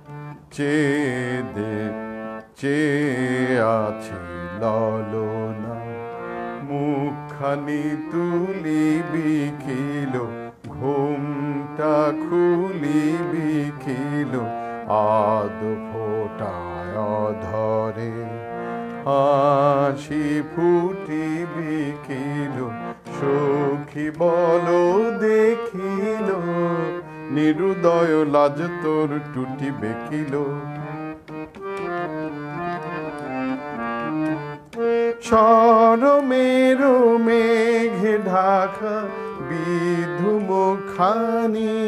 A: চেয়ে চেয়ে আছে ললনা, মুখখানি তুলি বিকিল। ঘুমটা খুলি বিকিল, আদ ফোটায় ধরে হাসি ফুটি বিকিল। সখী বলো দেখিল, নিরুদয় লাজ তোর টুটি বেকিল। শরমের মেঘে ঢাকা বিধু মুখানি,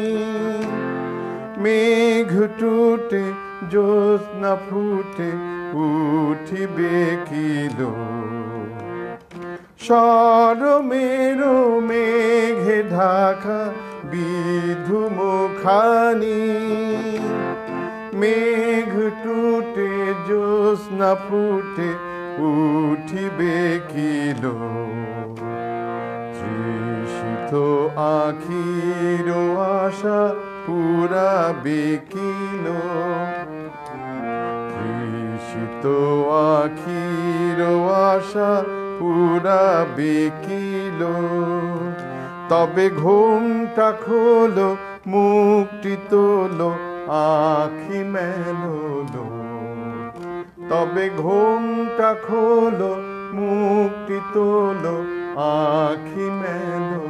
A: মেঘ টুটে জ্যোৎস্না ফুটে উঠিবে কিলো। শরমের মেঘে ঢাকা বিধু মুখানি, মেঘ টুটে জ্যোৎস্না ফুটে উঠিবে কিলো। তৃষিত আখির আশা পুরাবে কিলো। তৃষিত আখির আশা পুরাবে কিলো। তবে ঘুমটা খোলো, মুখটি তোলো, আখি মেলো। তবে ঘুমটা খোলো, মুখটি তোলো, আখি মেলো।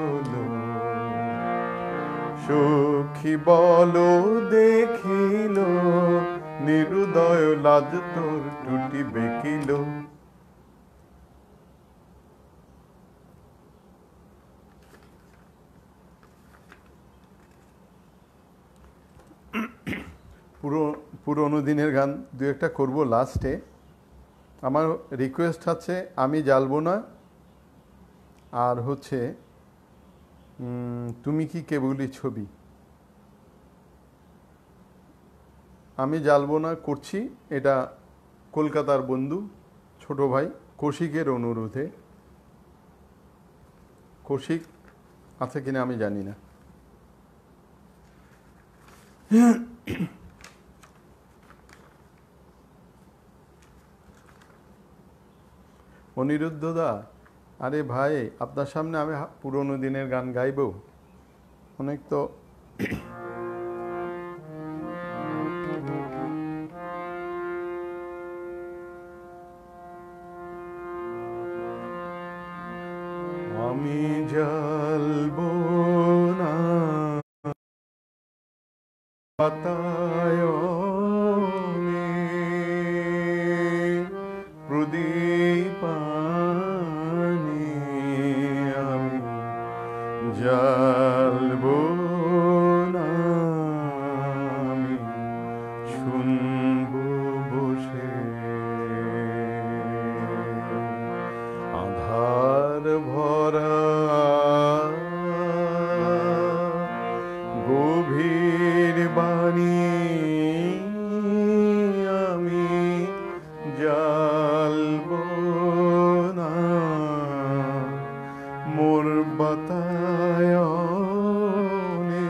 A: সখী বলো দেখিল, নিরুদয় লাজ তোর টুটি বেকিল। পুরো পুরোনো দিনের গান দু একটা করবো লাস্টে। আমার রিকোয়েস্ট আছে আমি জ্বালবো না, আর হচ্ছে তুমি কি কেবলই ছবি। আমি জ্বালবো না করছি, এটা কলকাতার বন্ধু ছোট ভাই কৌশিকের অনুরোধে। কৌশিক আছে কিনা আমি জানি না। অনিরুদ্ধ দা, আরে ভাই আপনার সামনে আমি পুরোনো দিনের গান গাইব অনেক তো। আমি জ্বালবো না বাতায়নে প্রদীপ, জ্বালবো না আমি শুনবো বসে। আধার ভরা গভীর বাণী আমি জ্বালবো না মোর বাতায়নে।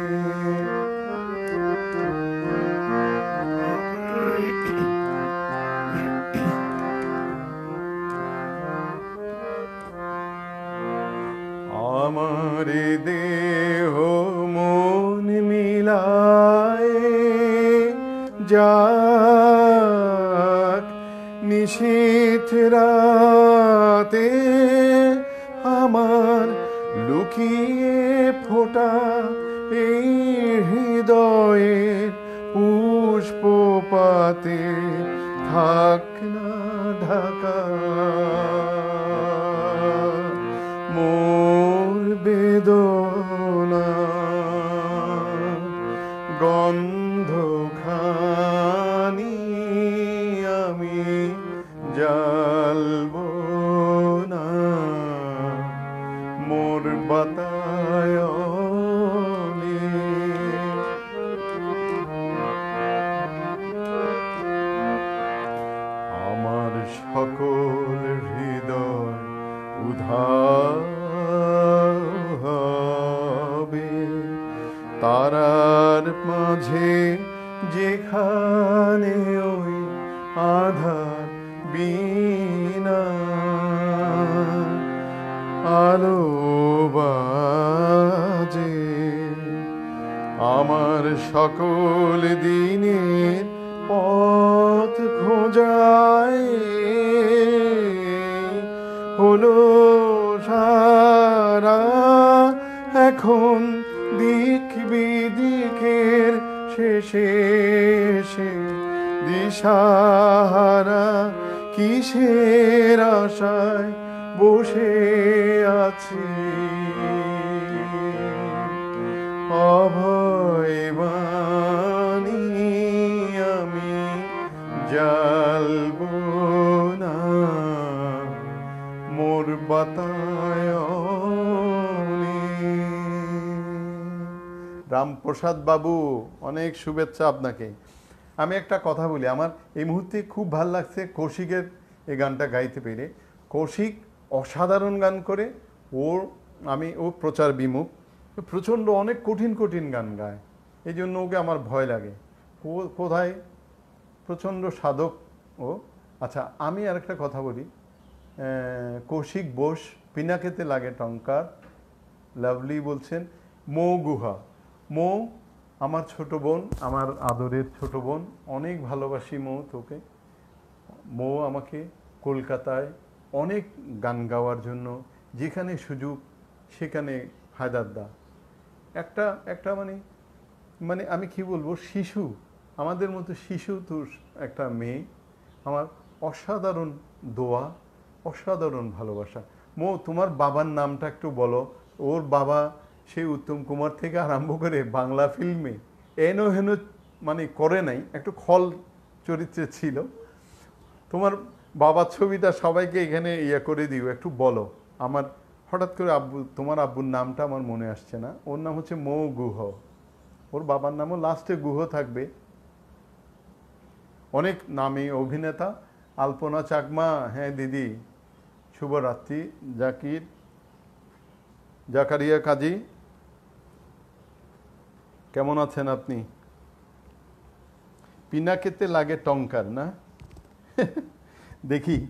A: আমার দেহ মন মিলায় যাক নিশীথ রাতে, আমার লুকিয়ে ফোটা এই হৃদয়ের পুষ্প পাতে থাক না ঢাকা মোর বেদনা। গন্ধ খানি আমি জ্বালবো উধাও হবে তারার মাঝে যেখানে ওই আধার বিনা আলো বাজে আমার সকল দিনের পথ খোঁজায় হলো সারা এখন দিক বিদিকের শেষে এসে দিশাহারা কিসের আশায় বসে আছি অভয় বাণী আমি জ্বালব না মোর বাতায়নে। রামপ্রসাদ বাবু, অনেক শুভেচ্ছা আপনাকে। আমি একটা কথা বলি, আমার এই মুহূর্তে খুব ভাল লাগছে কৌশিকের এই গানটা গাইতে পেরে। কৌশিক অসাধারণ গান করে, ওর আমি ও প্রচার বিমুখ, প্রচণ্ড অনেক কঠিন কঠিন গান গায়, এই জন্য ওকে আমার ভয় লাগে। ও কোথায় প্রচণ্ড সাধক ও। আচ্ছা, আমি আরেকটা কথা বলি, কৌশিক বোস, পিনাকেতে লাগে টঙ্কার, লাভলি বলছেন মৌ গুহা। মৌ আমার ছোট বোন, আমার আদরের ছোট বোন, অনেক ভালোবাসি মৌ তোকে। মৌ আমাকে কলকাতায় অনেক গান গাওয়ার জন্য যেখানে সুযোগ সেখানে হায়দার দা একটা একটা মানে মানে আমি কি বলবো, শিশু, আমাদের মতো শিশু তো একটা মেয়ে, আমার অসাধারণ দোয়া, অসাধারণ ভালোবাসা। মৌ, তোমার বাবার নামটা একটু বলো। ওর বাবা সেই উত্তম কুমার থেকে আরম্ভ করে বাংলা ফিল্মে এনো হেনো মানে করে নাই, একটু খল চরিত্রে ছিল। তোমার বাবার ছবিটা সবাইকে এখানে ইয়ে করে দিও, একটু বলো। আমার হঠাৎ করে আব্বু, তোমার আব্বুর নামটা আমার মনে আসছে না। ওর নাম হচ্ছে মৌ গুহ, ওর বাবার নামও লাস্টে গুহ থাকবে। অনেক নামী অভিনেতা। আলপনা চাকমা, হ্যাঁ দিদি, শুভরাত্রি। জাকির, জাকারিয়া কাজী, কেমন আছেন আপনি? পিনাকেতে লাগে টঙ্কার না? দেখি,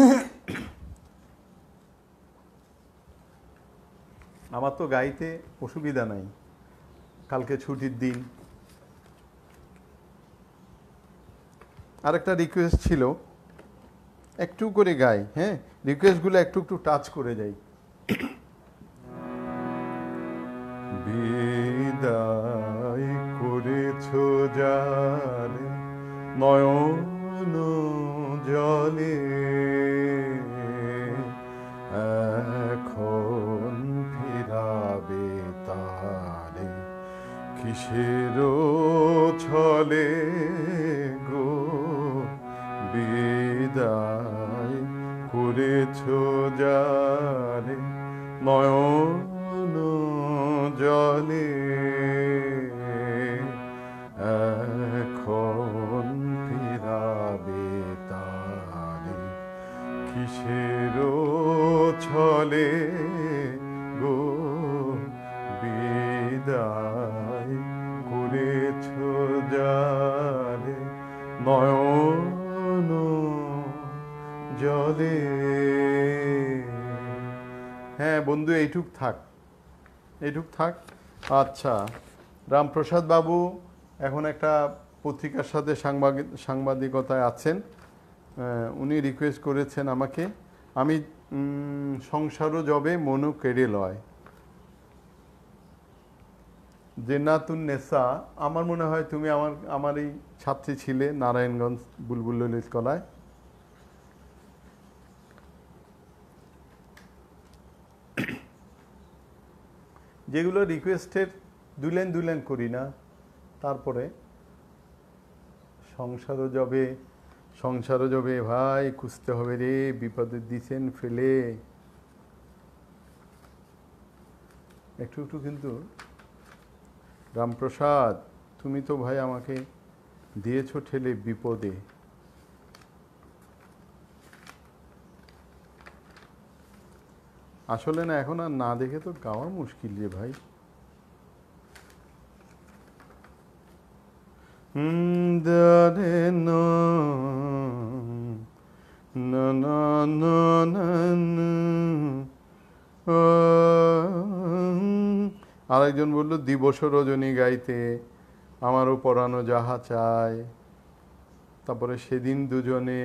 A: আমার তো গাইতে অসুবিধা নাই, কালকে ছুটির দিন। আরেকটা রিকোয়েস্ট ছিল, একটু করে গাই, হ্যাঁ, রিকোয়েস্টগুলো একটু একটু টাচ করে যাই। বিদায় করেছো যার নয়ন জলে, এখন ফিরাবে তারে কিসের ছলে গো। বিদায় করেছো যারে নয়ন জলে, এখন ফিরাবে তারে কিসের ছলে গো। বিদায় করেছো যারে নয়ন জলে। হ্যাঁ বন্ধু, এইটুক থাক, এইটুক থাক। আচ্ছা, রামপ্রসাদ বাবু এখন একটা পত্রিকার সাথে সাংবাদিক সাংবাদিকতায় আছেন। উনি রিকোয়েস্ট করেছেন আমাকে, আমি সংসারও জবে মনু কেড়ে লয়, জেনাতুন নেসা। আমার মনে হয় তুমি আমার আমারই ছাত্রী ছিলে নারায়ণগঞ্জ বুলবুল ললিত কলায়। যেগুলো রিকোয়েস্টের দুই লাইন দুই লাইন করি না, তারপরে সংসারও যাবে, সংসারও যাবে ভাই, খুঁজতে হবে রে, বিপদে দিছেন ফেলে। একটু একটু কিন্তু রামপ্রসাদ, তুমি তো ভাই আমাকে দিয়েছো ঠেলে বিপদে। আসলে না, এখন আর না দেখে তো গাওয়া মুশকিল রে ভাই। আরেকজন বলল দিবস রজনী গাইতে আমারও পরানো যাহা চায়। তারপরে সেদিন দুজনে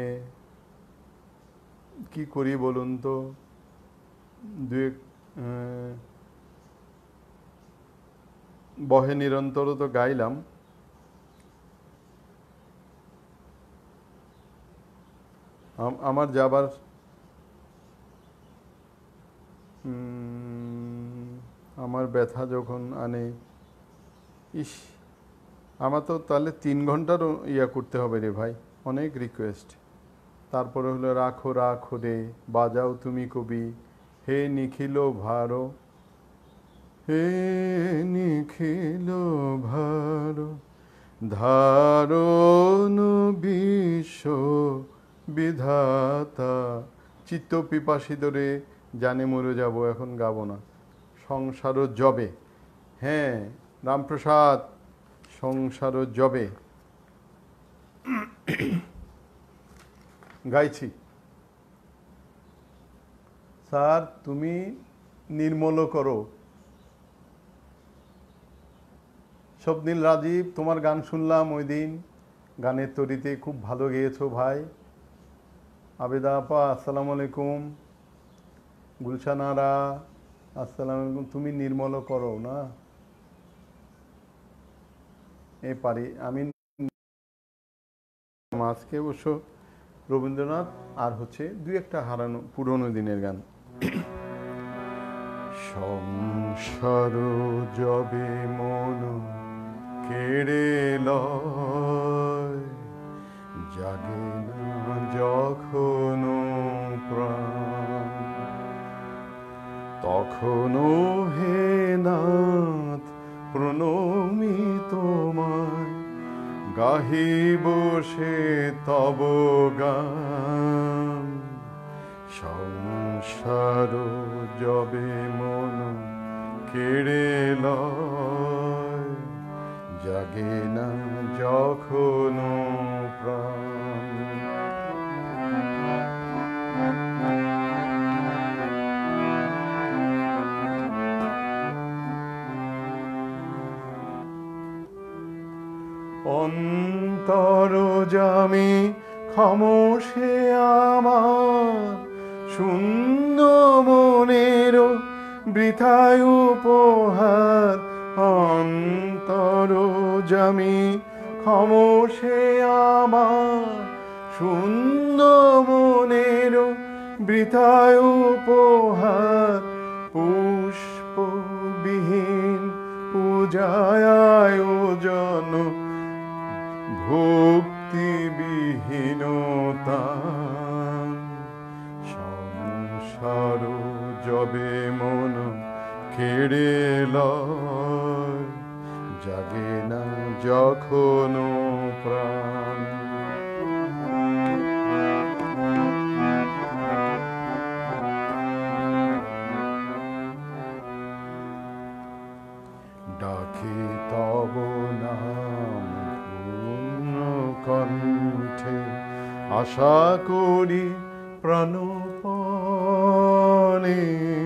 A: কি করি বলুন তো, দু এক বহে নিরন্তর তো গাইলাম। আমার যাবার আমার ব্যথা যখন আনে, ইস, আমার তো তাহলে তিন ঘন্টারও ইয়া করতে হবে রে ভাই, অনেক রিকোয়েস্ট। তারপরে হলো রাখো রাখো রে বাজাও তুমি কবি, হে নিখিল ভারো, হে নিখিল ভারো, ধারণ বিশ্ব বিধাতা। চিত্ত পিপাসিত রে জানে মরে যাব, এখন গাবো না। সংসার জবে, হ্যাঁ রামপ্রসাদ, সংসার জবে গাইছি। স্যার তুমি নির্মল করো। স্বপ্নীল রাজীব, তোমার গান শুনলাম ওই দিন, গানের তরিতে খুব ভালো গেয়েছো ভাই। আবেদা আপা আসসালামু আলাইকুম, গুলশানারা আসসালামু আলাইকুম। তুমি নির্মল করো না, এ পারি আমি। আজকে অবশ্য রবীন্দ্রনাথ আর হচ্ছে দুই একটা হারানো পুরনো দিনের গান। সংসার জবে মন কেড়ে লয়, জাগে না যখন প্রাণ, তখনও হে নাথ প্রণমি তোমায়, গাহিব সে তব গান। সংসার জবে মন কেড়ে লয়, জাগে না যখন প্রাণ। অন্তর জামি খামোশে আমার, শূন্য মনের বৃথায় উপহার। অন্তর জামি খামোশে আমার, শূন্য মনের বৃথায় উপহার। পুষ্পবিহীন পূজায় আয়োজন, ভক্তিবিহীনতা। সংসার জবে মন কেড়ে লয়, জাগে না যখন প্রাণ। ডাকি তব নাম পূর্ণ কণ্ঠে, আশা করি প্রাণপণে।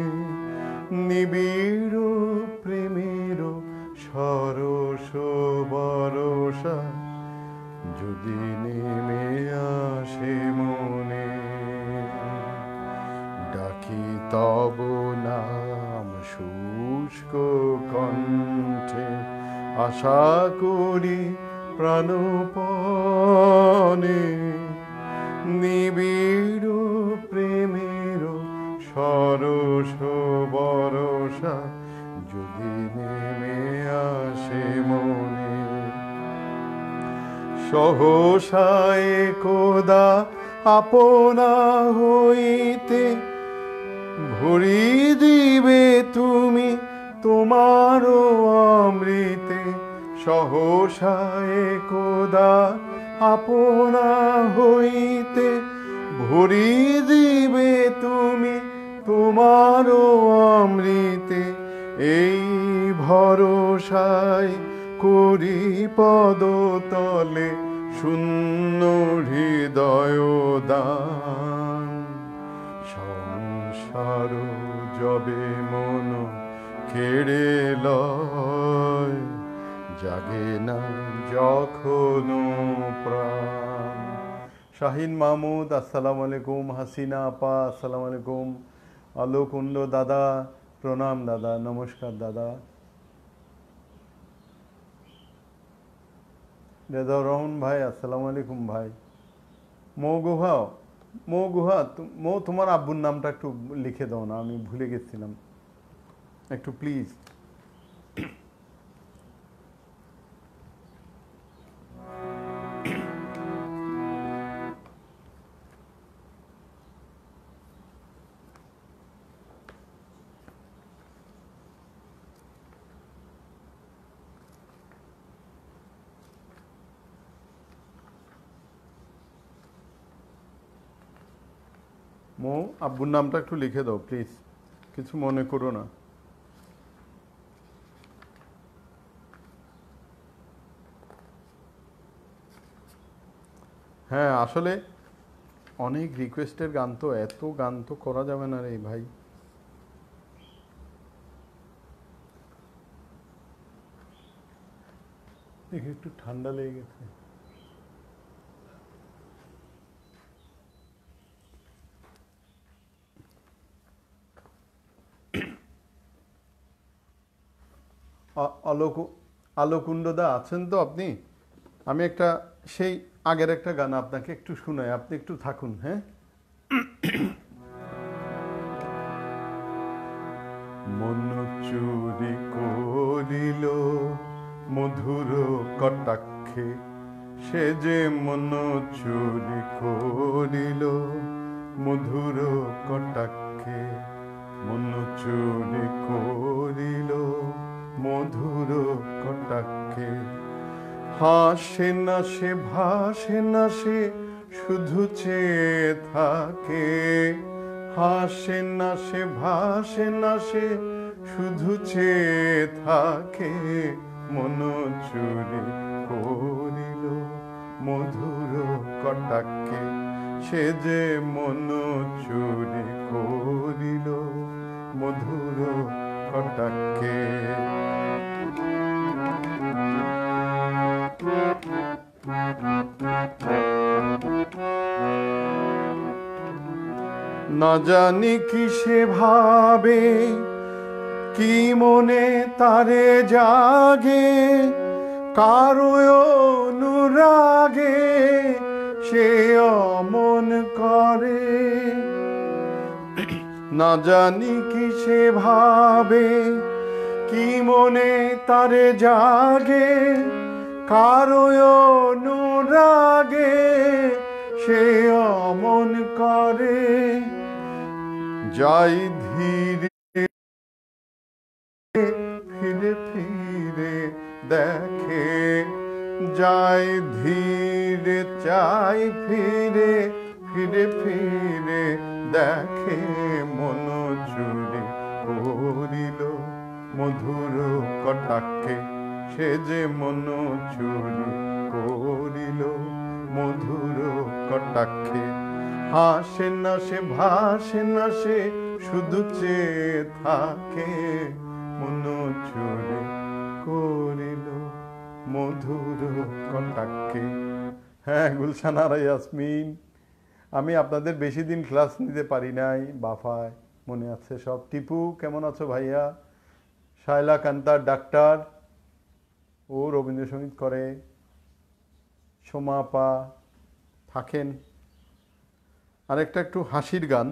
A: নিবিড় প্রেমের সরস বরষা যদি নেমে আসে মনে, ডাকি তব নাম শুষ্ক কণ্ঠে, আশা করি প্রাণপণে। নিবিড় প্রেমের সরস বরষা যদি নেমে আসে মনে। সহসা একদা আপনা হইতে ভরি দিবে তুমি তোমার অমৃতে। সহসা একদা আপনা হইতে ভরি দিবে তুমি তোমারও অমৃতে এই ভরসায় করি পদতলে শূন্য হৃদয় দান। সংসার যবে মন কেড়ে লয়, জাগে না যখন প্রাণ। শাহিন মাহমুদ আসসালামু আলাইকুম, হাসিনা আপা আসসালামু আলাইকুম, আলোকুণ্ড দাদা প্রণাম দাদা, নমস্কার দাদা। রেজাউর রহমান ভাই আসসালামু আলাইকুম ভাই। মৌ গুহা, মৌ গুহা, মৌ তোমার আব্বুর নামটা একটু লিখে দাও না, আমি ভুলে গেছিলাম, একটু প্লিজ। মো আব্বুর নামটা একটু লিখে দাও প্লিজ, কিছু মনে করো না। হ্যাঁ আসলে অনেক রিকোয়েস্টের গান, তো এত গান তো করা যাবে না রে ভাই। দেখি একটু ঠান্ডা লেগে গেছে। আলোক আলোকুণ্ডদা আছেন তো আপনি? আমি একটা সেই আগের একটা গান আপনাকে একটু শোনাই, আপনি একটু থাকুন। হ্যাঁ, মন চুরি করিল মধুর কটাক্ষে, সে যে মন চুরি করিল মধুর কটাক্ষে, মন চুরি করিল মধুর কটাক্ষে। হাসে না সে, ভাসে না সে, শুধু চেয়ে থাকে। হাসে না সে, ভাসে না সে, শুধু চেয়ে থাকে। মন চুরি করিল মধুর কটাক্ষে, সে যে মন চুরি করিল মধুর কটাক্ষে। না জানি কি সে ভাবে, কি মনে তারে জাগে, কারো অনুরাগে সে অমন করে। না জানি কি সে ভাবে, কি মনে তারে জাগে, কারো অনুরাগে সে অমন করে। যাই ধীরে ফিরে ফিরে দেখে, যাই ধীরে চাই ফিরে ফিরে ফিরে দেখে। মন চুরি করিল মধুর কটাক্ষে, সে যে মন চুরি করিল মধুর কটাক্ষে। হাসে না সে, ভাসে না সে, শুধু চেয়ে থাকে। মন চুরি করিল মধুর কটাক্ষে। হ্যাঁ গুলশান আর ইয়াসমিন, আমি আপনাদের বেশি দিন ক্লাস নিতে পারি নাই, বাফায় মনে আছে সব। টিপু কেমন আছো ভাইয়া? শায়লা কান্তার ডাক্তার, ও রবীন্দ্রসঙ্গীত করে। সোমা আপা থাকেন। আরেকটা একটু হাসির গান।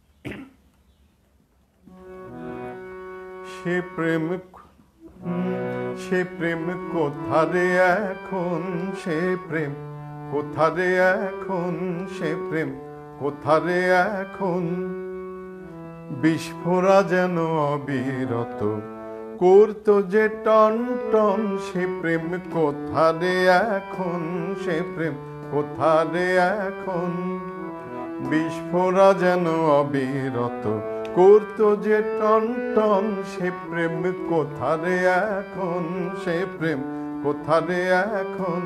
A: সে প্রেম, সে প্রেম কোথারে এখন, সে প্রেম কোথারে এখন, সে প্রেম কোথারে এখন। বিস্ফোরা যেন অবিরত করতো যে টন টন, সে প্রেম কোথারে এখন, সে প্রেম কোথারে এখন। বিস্ফোরা যেন অবিরত করতো যে টন টন সে প্রেম কোথারে এখন, সে প্রেম কোথারে এখন।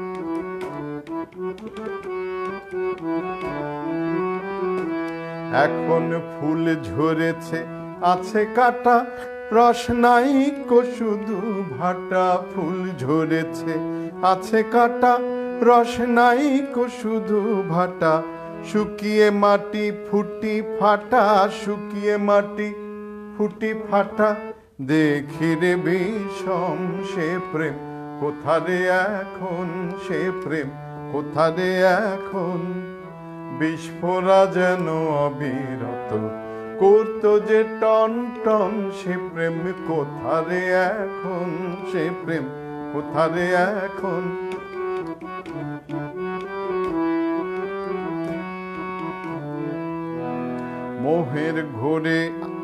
A: এখন ফুল ঝরেছে আছে কাটা, রস নাই কো শুধু ভাটা। ফুল ঝরেছে আছে কাটা, রস নাই কো শুধু ভাটা। শুকিয়ে মাটি ফুটি ফাটা, শুকিয়ে মাটি ফুটি ফাটা। দেখি রে বিষম সে প্রেম কোথারে এখন, সে প্রেম কোথারে এখন। বিস্ফোরা যেন অবিরত করতো যে টন টন সে প্রেম কোথারে এখন, সে প্রেম কোথারে এখন। মোহের ঘোরে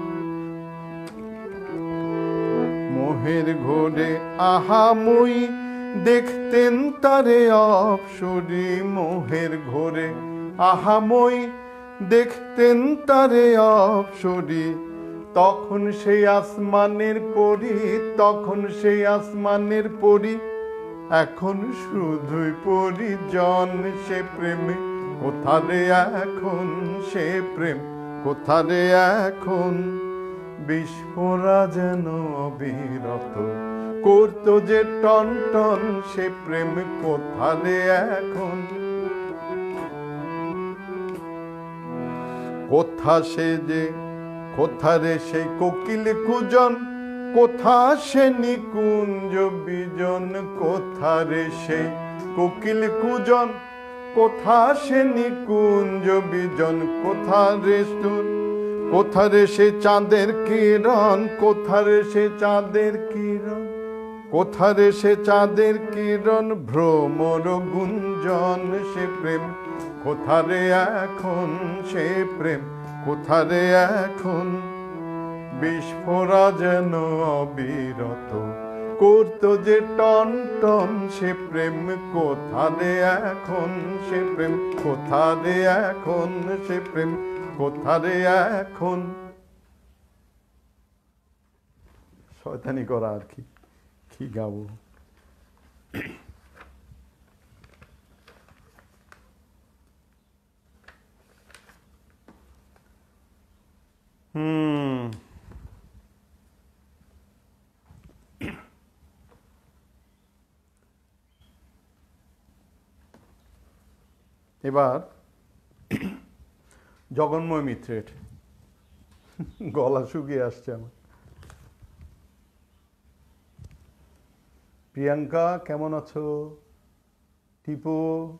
A: মোহের ঘোরে আহাময়ী দেখতেন তারে অপসরী। মোহের ঘোরে আহাময়ী দেখতেন তারে অপসরী। তখন সেই আসমানের পরি, তখন সেই আসমানের পরি। এখন শুধুই পরিজন সে প্রেমে কোথারে এখন, সে প্রেম কোথারে এখন। বিস্ফোরা যেন অবিরত করতো যে টন টন সে প্রেম কোথারে এখন। কোথা সে যে কোথারে সেই কোকিল কুজন, কোথা সে নিকুঞ্জ বিজন। কোথারে সেই কোকিল কুজন, কোথা সে নিকুঞ্জ বিজন। কোথারে কোথারে সে চাঁদের কিরণ, কোথারে সে চাঁদের কিরণ। কোথারে সে চাঁদের কিরণ ভ্রমর গুঞ্জন সে প্রেম কোথারে এখন, সে প্রেম কোথারে এখন। বিস্ফোরা যেন অবিরত করতো যে টন টন সে প্রেম কোথারে এখন, সে প্রেম কোথারে এখন, সে প্রেম কোথারে এখন। শয়তানি করা আর কি, কি গাবো। হুম এবার জগন্ময় মিত্রের গলা শুকিয়ে আসছে আমার। প্রিয়াঙ্কা কেমন আছো? টিপু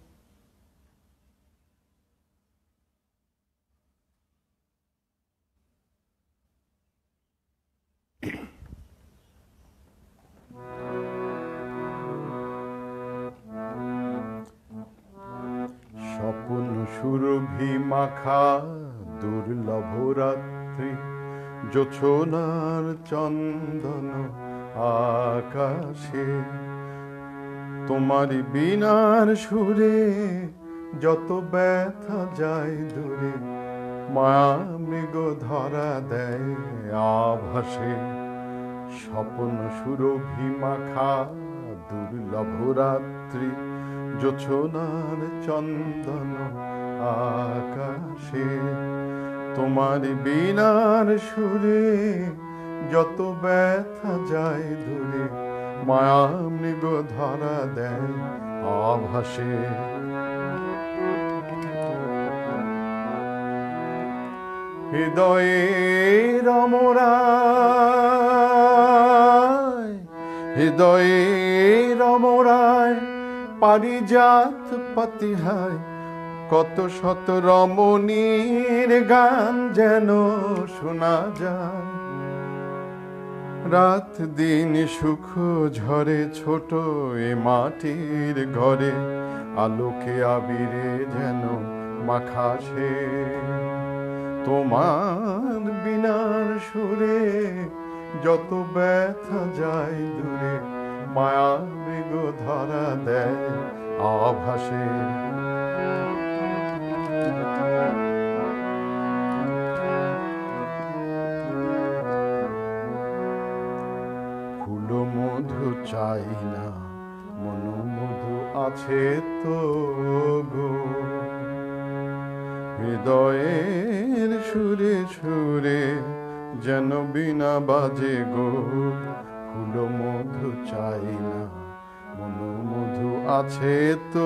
A: স্বপ্ন সুরভি মাখা দুর্লভ রাত্রি, জোছনার চন্দন আকাশে। তোমারি বিনার সুরে যত ব্যথা যায় দূরে, মায়া মৃগ ধরা দেয় আভাসে। স্বপ্ন সুরভি মাখা দুর্লভ রাত্রি, জোছনার চন্দন আকাশে। তোমার বিনার সুরে যত ব্যথা যায় দূরে, মায়া মৃগ ধরা দেয় আভাসে। হৃদয়ে রমরায়, হৃদয়ে রমরায় পারিজাত পাতিহায়। কত শত রমণীর গান যেন শোনা যায়। রাত দিন সুখ ঝরে ছোট এ মাটির ঘরে, আলোকে আবিরে যেন মাখাসে। তোমার বিনার সুরে যত ব্যথা যায় দূরে, মায়া মৃগ ধরা দেয় আভাসে। চাই না, মনোমধু আছে তো গো। হৃদয়ের সুরে সুরে যেন বিনা বাজে গো, ফুল মধু চাই না, মনোমধু আছে তো।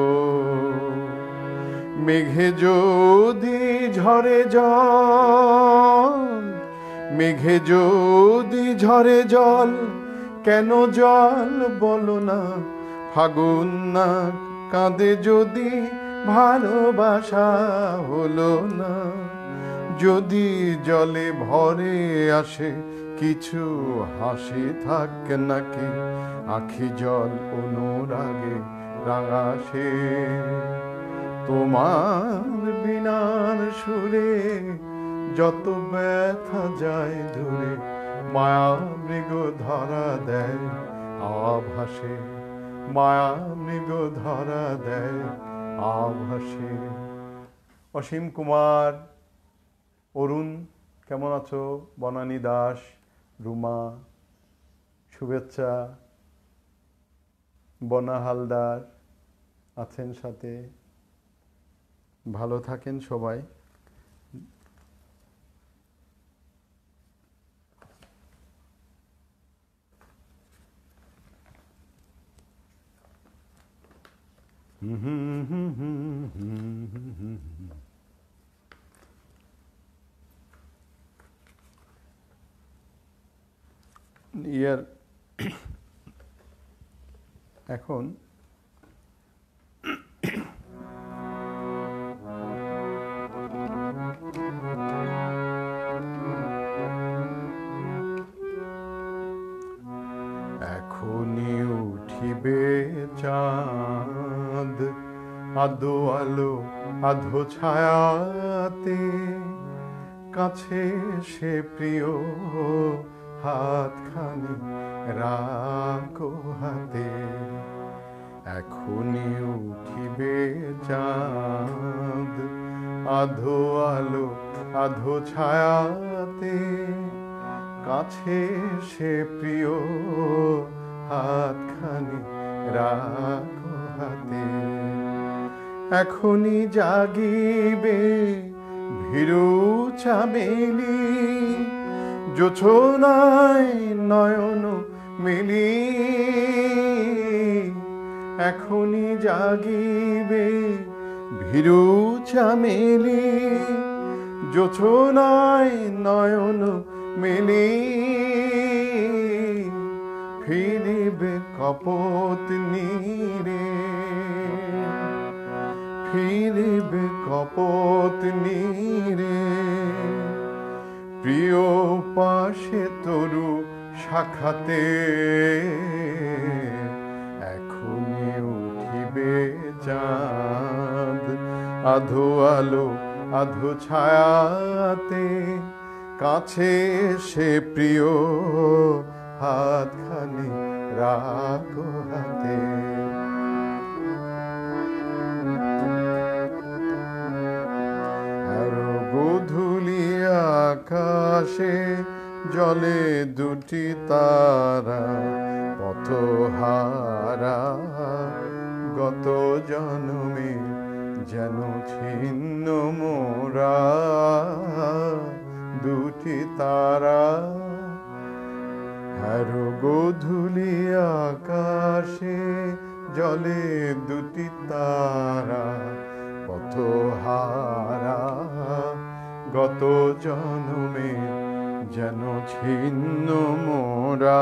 A: মেঘে যদি ঝরে জল, মেঘে যদি ঝরে জল, কেন জল বলো না, ফাগুন না কাঁদে যদি ভালোবাসা হলো না। যদি জলে ভরে আসে কিছু হাসি থাকে নাকি, আখি জল অনুরাগে রাঙাসে। তোমার বিনার সুরে যত ব্যথা যায় দূরে, মায়া মৃগ ধরা দেয় আভাসে, মায়া মৃগ ধরা দেয় আভাসে। অসীম কুমার, অরুণ কেমন আছো? বনানী দাস, রুমা, শুভেচ্ছা, বনা হালদার আছেন সাথে। ভালো থাকেন সবাই। ইয়ার এখন এখনই উঠিবে চাঁদ, আদো আলো আধো ছায়াতে, কাছে সে প্রিয় হাতখানি রাখো হাতে। এখনই উঠিবে চাঁদ, আধো আলো আধো ছায়াতে, কাছে সে প্রিয় হাতখানি রাখো হাতে। এখনই জাগিবে ভীরু চামেলি, জোছনায় নয়ন মেলি। এখনই জাগিবে ভীরু চামেলি, জোছনায় নয়ন মেলি। ফিরিবে কপোত নীরে, ফিরিবে কপোত নীরে, প্রিয় পাশে তরু শাখাতে। এখনই উঠিবে চাঁদ, আধো আলো আধো ছায়াতে, কাছে সে প্রিয় হাতখানি রাখো হাতে। আর গোধূলি আকাশে জলে দুটি তারা, পথহারা গত জন্মে যেন ছিন্ন মোরা। দুটি তারা আর গোধূলি আকাশে জলে দুটি তারা, পথহারা গত জন্মে যেন ছিন্ন মোরা।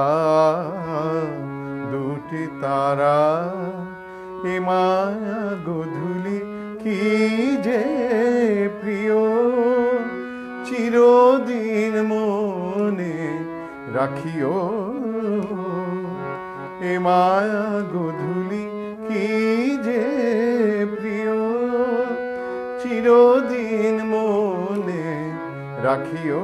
A: দুটি তারা এ মায়া গোধূলি কি যে প্রিয়, চিরদিন মনে রাখিও। এ মায়া গোধূলি কি যে প্রিয়, চিরদিন মনে রাখিও।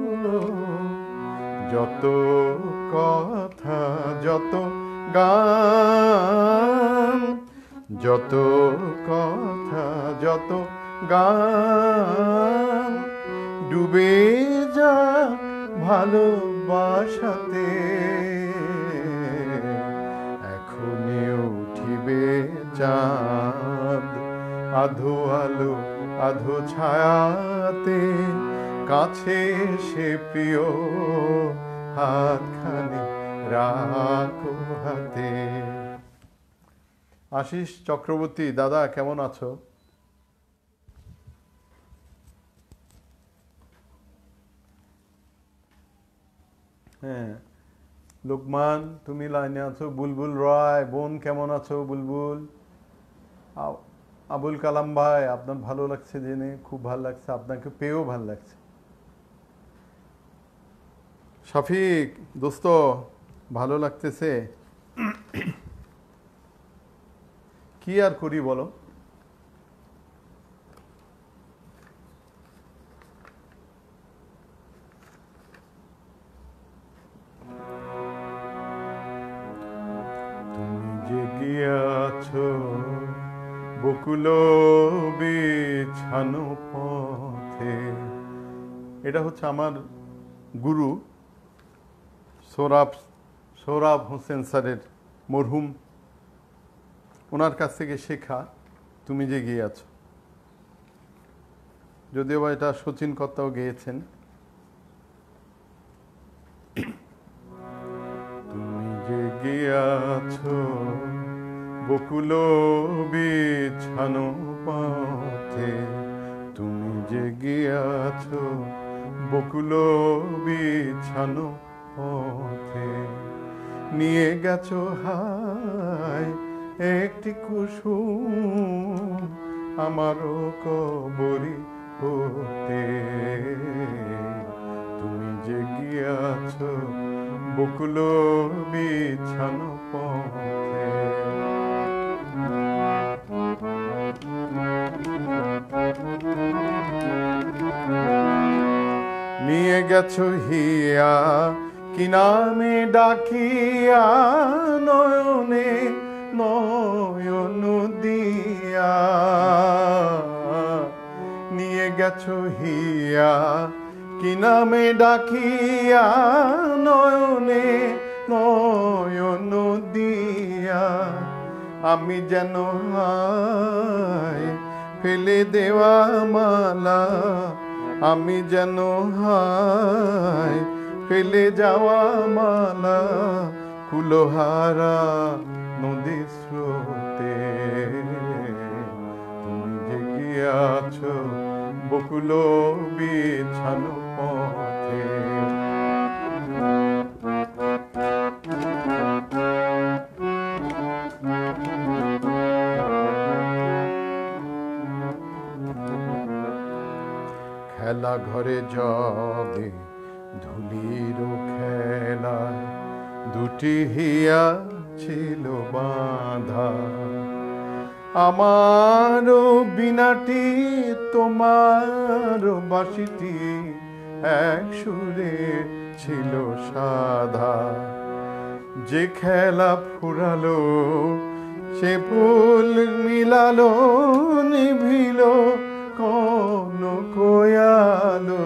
A: যত কথা যত গান, যত কথা যত গান, ডুবে যা ভালোবাসাতে। ডুবে চাঁদ, আধো আলো আধো ছায়াতে কাছে সে প্রিয় হাতখানি রাখো হাতে। আশিস চক্রবর্তী, দাদা কেমন আছো? হ্যাঁ, লোকমান তুমি লাইনে আছো। বুলবুল রায়, বোন কেমন আছো বুলবুল? আবুল কালাম ভাই, আপনার ভালো লাগছে জেনে, খুব ভালো লাগছে, আপনাকে পেয়েও ভালো লাগছে। শফিক দোস্ত, ভালো লাগতেছে। কি আর করি বলো? তুমি যে গিয়াছো বকুল বিছানো পথে, এটা হচ্ছে আমার গুরু সোহরাব সোহরাব হোসেন স্যারের, মরহুম, ওনার কাছ থেকে শেখা তুমি যে গিয়েছো। যদিও বা এটা শচীন কর্তাও গেয়েছেন। তুমি যে গিয়াছো বকুল বিছানো পথে, তুমি যে গিয়াছো বকুল বিছানো পথে, নিয়ে গেছো হায় একটি কুসুম আমারও কবরি হতে। তুমি যে গিয়াছো বকুল বিছানো পথে। নিয়ে গেছো হিয়া কি নামে ডাকিয়া, নয়নে নয়ন দিয়া। নিয়ে গেছো হিয়া কি নামে ডাকিয়া, নয়নে নয়ন দিয়া। আমি যেন হায় ফেলে দেওয়া মালা, আমি যেন হায় ফেলে যাওয়া মালা, কুলহারা নদীর স্রোতে। তুমি যে গিয়াছো বকুল বিছানো পথে। খেলা ঘরে যাবে ধুলির খেলা, দুটি হিয়া ছিল বাঁধা। আমার বিনাটি তোমার বাঁশিটি এক সুরে ছিল সাধা। যে খেলা ফুরালো সে ফুল মিলালো, নিভিল কোন কোয়ালো।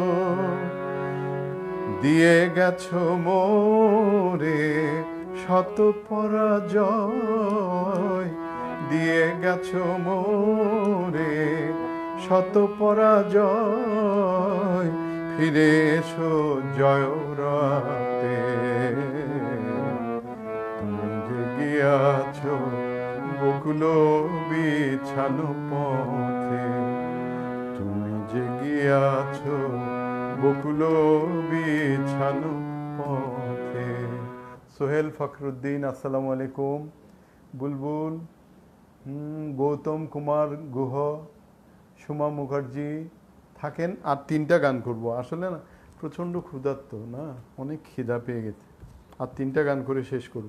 A: দিয়ে গেছো মোরে শত পরাজয়, দিয়ে গেছো মোরে শত পরাজয়। ফিরে এসো জয় রাতে। তুমি যে গিয়াছো বকুল বিছানো পথে, তুমি যে গিয়াছো বকুল বিছানো পথে। সোহেল ফখরুদ্দিন, আসসালামু আলাইকুম। বুলবুল, গৌতম কুমার গুহ, সুমা মুখার্জি থাকেন। আর তিনটা গান করব, আসলে না প্রচণ্ড ক্ষুধার্ত না, অনেক খিদা পেয়ে গেছে। আর তিনটা গান করে শেষ করব।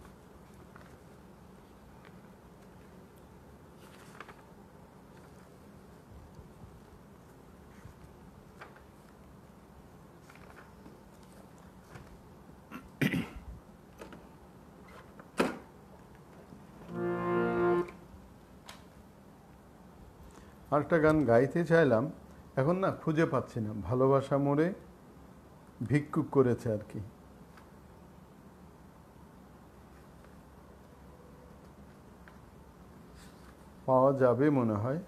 A: আরেকটা গান গাইতে চাইলাম, এখন না খুঁজে পাচ্ছি না। ভালোবাসা মোরে ভিক্ষুক করেছে আর কি। পাওয়া যাবে মনে হয়।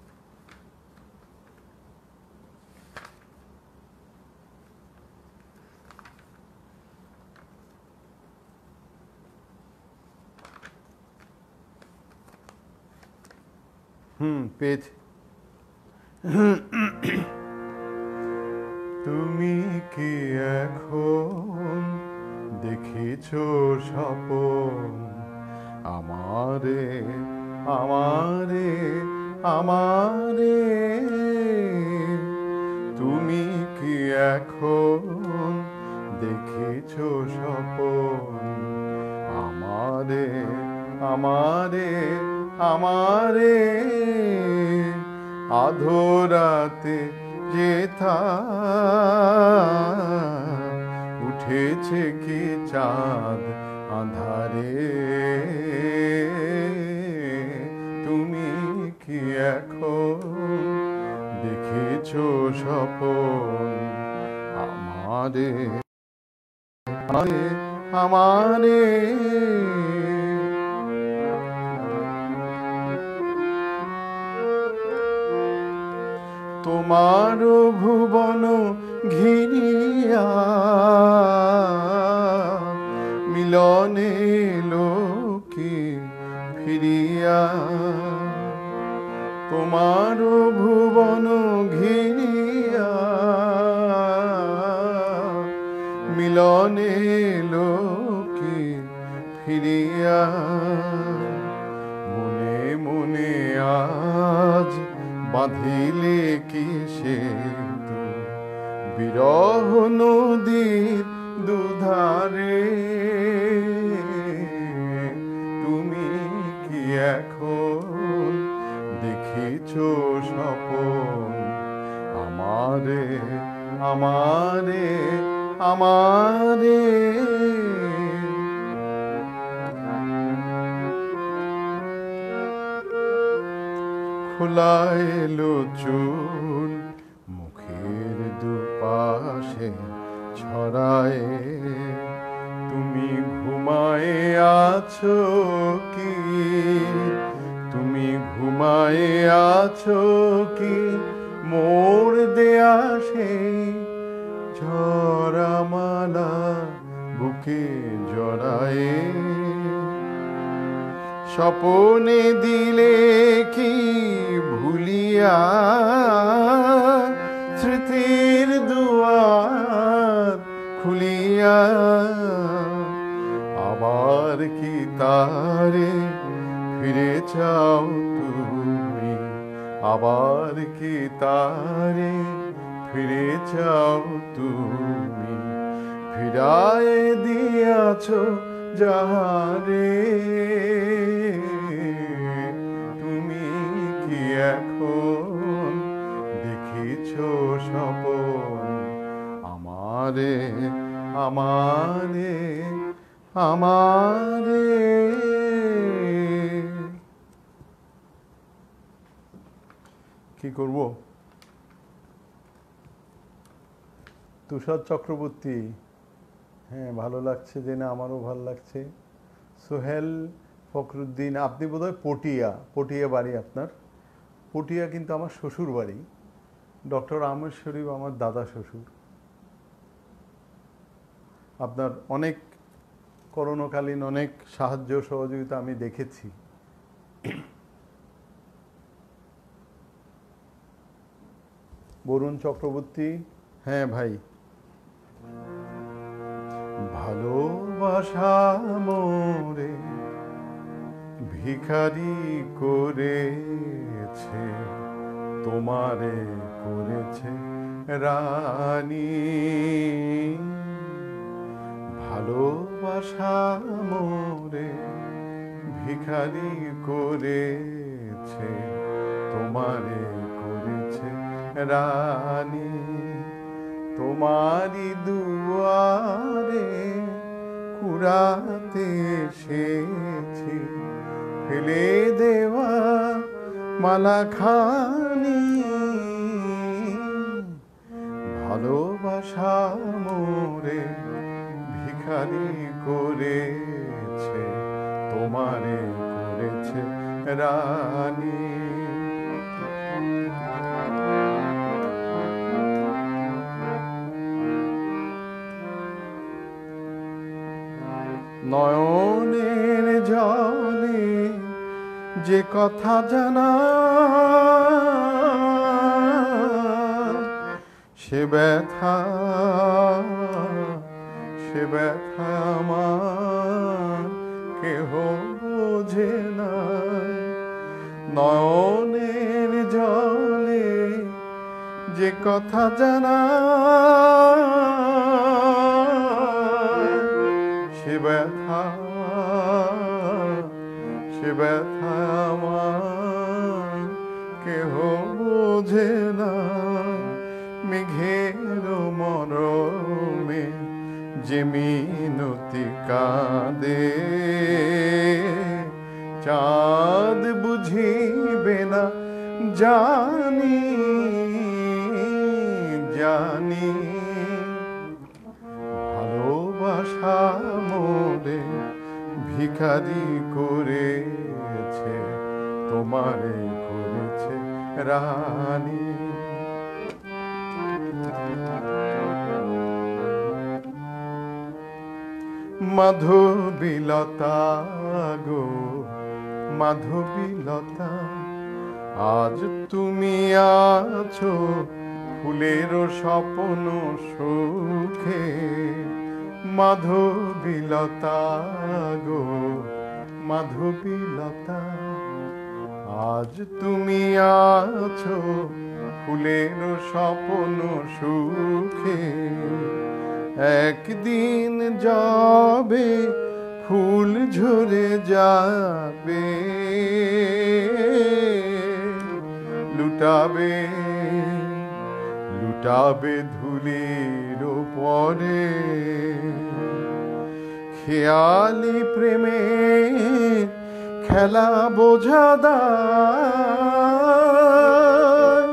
A: হুম পেয়েছি। তুমি কি এখন দেখেছো স্বপন আমারে আমারে আমারে, তুমি কি এখন দেখেছো স্বপন আমারে আমারে আমারে, আধোরাতে যেথা উঠেছে কি চাঁদ আঁধারে, তুমি কি এখন দেখেছো স্বপন আমারে আমারে আমারে। তোমার ভুবন ঘিরিয়া মিলনে লোকে ফিরিয়া, তোমার ভুবন ঘিরিয়া মিলনে লোকে ফিরিয়া, মনে মনে আজ বাঁধিলে কি সেতু বিরহ নদীর দুধারে, তুমি কি এখন দেখেছো স্বপন আমারে আমারে আমারে। খোলা এলো চুল মুখের দুপাশে ছড়ায়, তুমি ঘুমায়ে আছো কি তুমি ঘুমায়ে আছো কি মোর দেয়া সেই ঝরামালা বুকে জড়ায়ে, স্বপনে দিলে কি ভুলিয়া স্মৃতির দুয়ার খুলিয়া, আবার কি তারে ফিরে চাও তুমি আবার কি তারে ফিরে চাও তুমি, ফিরায়ে দিয়াছ যাহারে, তুমি কি এখন দেখেছো স্বপন আমারে আমারে আমারে। কি করব? তুষার চক্রবর্তী, হ্যাঁ ভালো লাগছে জেনে আমারও ভালো লাগছে। সোহেল ফখরুদ্দিন, আপনি বোধহয় পটিয়া পটিয়া বাড়ি আপনার। পটিয়া কিন্তু আমার শ্বশুর বাড়ি। ডক্টর আহমদ শরীফ আমার দাদা শ্বশুর। আপনার অনেক করোনাকালীন অনেক সাহায্য সহযোগিতা আমি দেখেছি। বরুণ চক্রবর্তী, হ্যাঁ ভাই। ভালোবাসা মোরে ভিখারি করেছে, তোমারে করেছে রানী, ভালোবাসা মোরে ভিখারি করেছে, তোমারে করেছে রানী, তোমারি দুয়ারে কুড়াতে এসেছি, ফেলে দেওয়া মালা খানি, ভালোবাসা মোরে ভিখারি করেছে, তোমারে করেছে রানী। নয়নের জলে যে কথা জানা, সে ব্যথা সে ব্যথা আমার কেহ বোঝে না। নয়নের জলে যে কথা জানা, সে ব্যথা সে ব্যথা আমার কেহ বোঝে না। মেঘের মরমে যে মিনতি কাঁদে, চাঁদ বুঝিবে না জানি জানি। ভালোবাসা মোরে ভিখারি করেছে, তোমারে করেছে রানী। মাধবীলতা গো মাধবীলতা, আজ তুমি আছো ফুলের স্বপ্ন সুখে। মাধবীলতা গো মাধবীলতা, আজ তুমি আছো ফুলের স্বপ্ন সুখে। একদিন যাবে ফুল ঝরে যাবে, লুটাবে লুটাবে ধুলির পরে। খেয়ালি প্রেমে খেলা বোঝাদায়,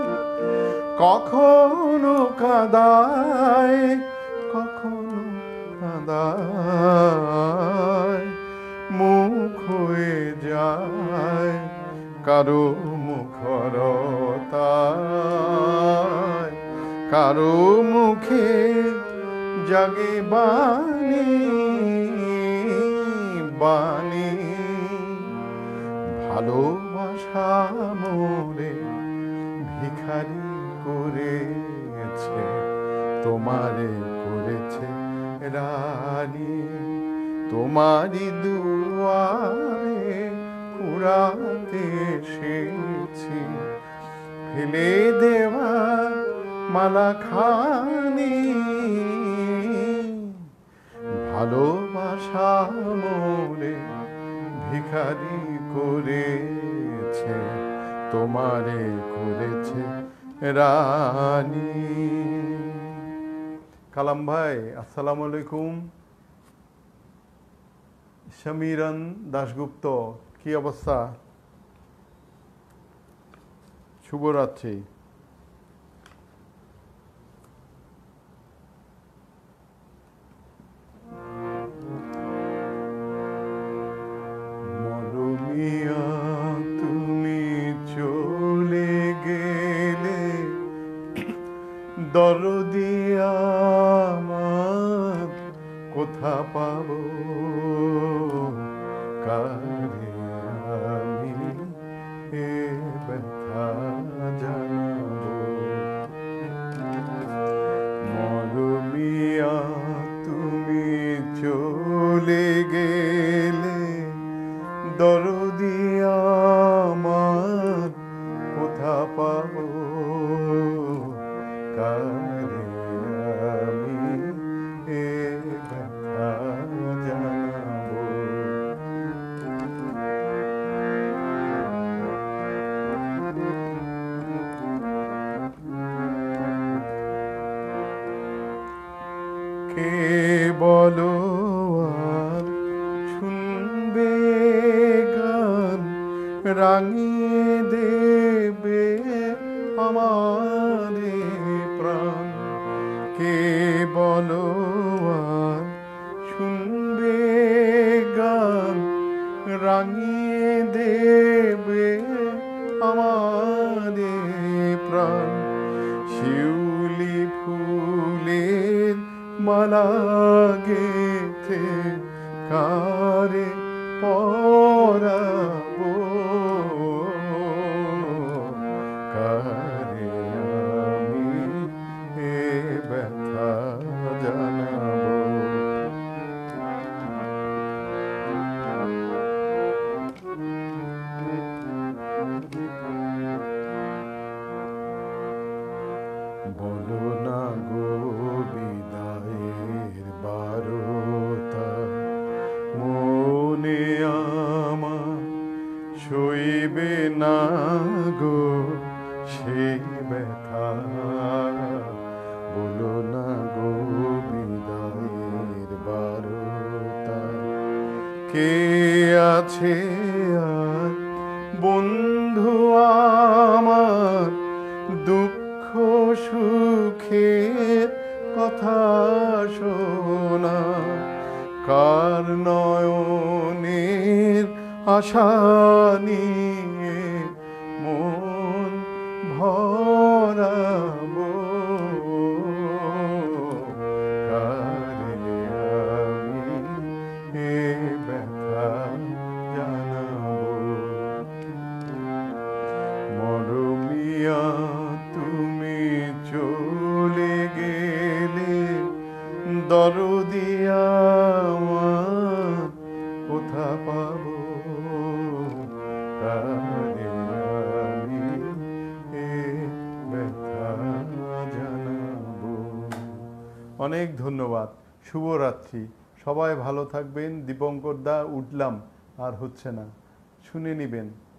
A: কখনো কাঁদায় কখনো কাঁদায়। মুখ হয়ে যায় কারো মুখরতায়, কারো মুখে জাগে বাণী বাণী। ভালোবাসা মোরে ভিখারি করেছে, তোমারে করেছে রানী। তোমারি দুয়ারে কুড়াতে এসেছি, ফেলে দেওয়া মালা খানি। ভালোবাসা মোরে ভিখারি করেছে, তোমারে করেছে রানী। কালাম ভাই আসসালামু আলাইকুম। সমীরণ দাশগুপ্ত, কি অবস্থা? শুভরাত্রি। মরমিয়া তুমি চলে গেলে, দরদি আমার কোথা পাবো, কারে আমি এ ব্যথা জানাবো। মরমিয়া তুমি চলে গেলে, দরদি আমার কোথা পাবো, কারে আমি এ ব্যথা জানাবো। কে বলো আর শুনবে গান, রাঙিয়ে দেবে আমারে প্রাণ। কে বলো আর শুনবে গান, রাঙিয়ে দেবে মালা গেথে কারে পরাবো, কারে আমি এ ব্যথা জানাবো। বলো না গো বিদায়ের বারতা, মনে আমার সইবে না গো সে ব্যথা। বলো না গো বিদায়ের বারতা, কে আছে আর বন্ধু আমার দুঃখ সুখের কথা শোনা, কার নয়নের আশা নিয়ে মন ভরাবো, কারে আমি এ ব্যথা জানাবো। মরমিয়া তুমি চলে গেলে দরদি আমার কোথা পাবো, কারে আমি এ ব্যথা জানাবো। অনেক ধন্যবাদ, শুভরাত্রি। সবাই ভালো থাকবেন। দীপঙ্কর দা, উঠলাম, আর হচ্ছে না, শুনে নিবেন।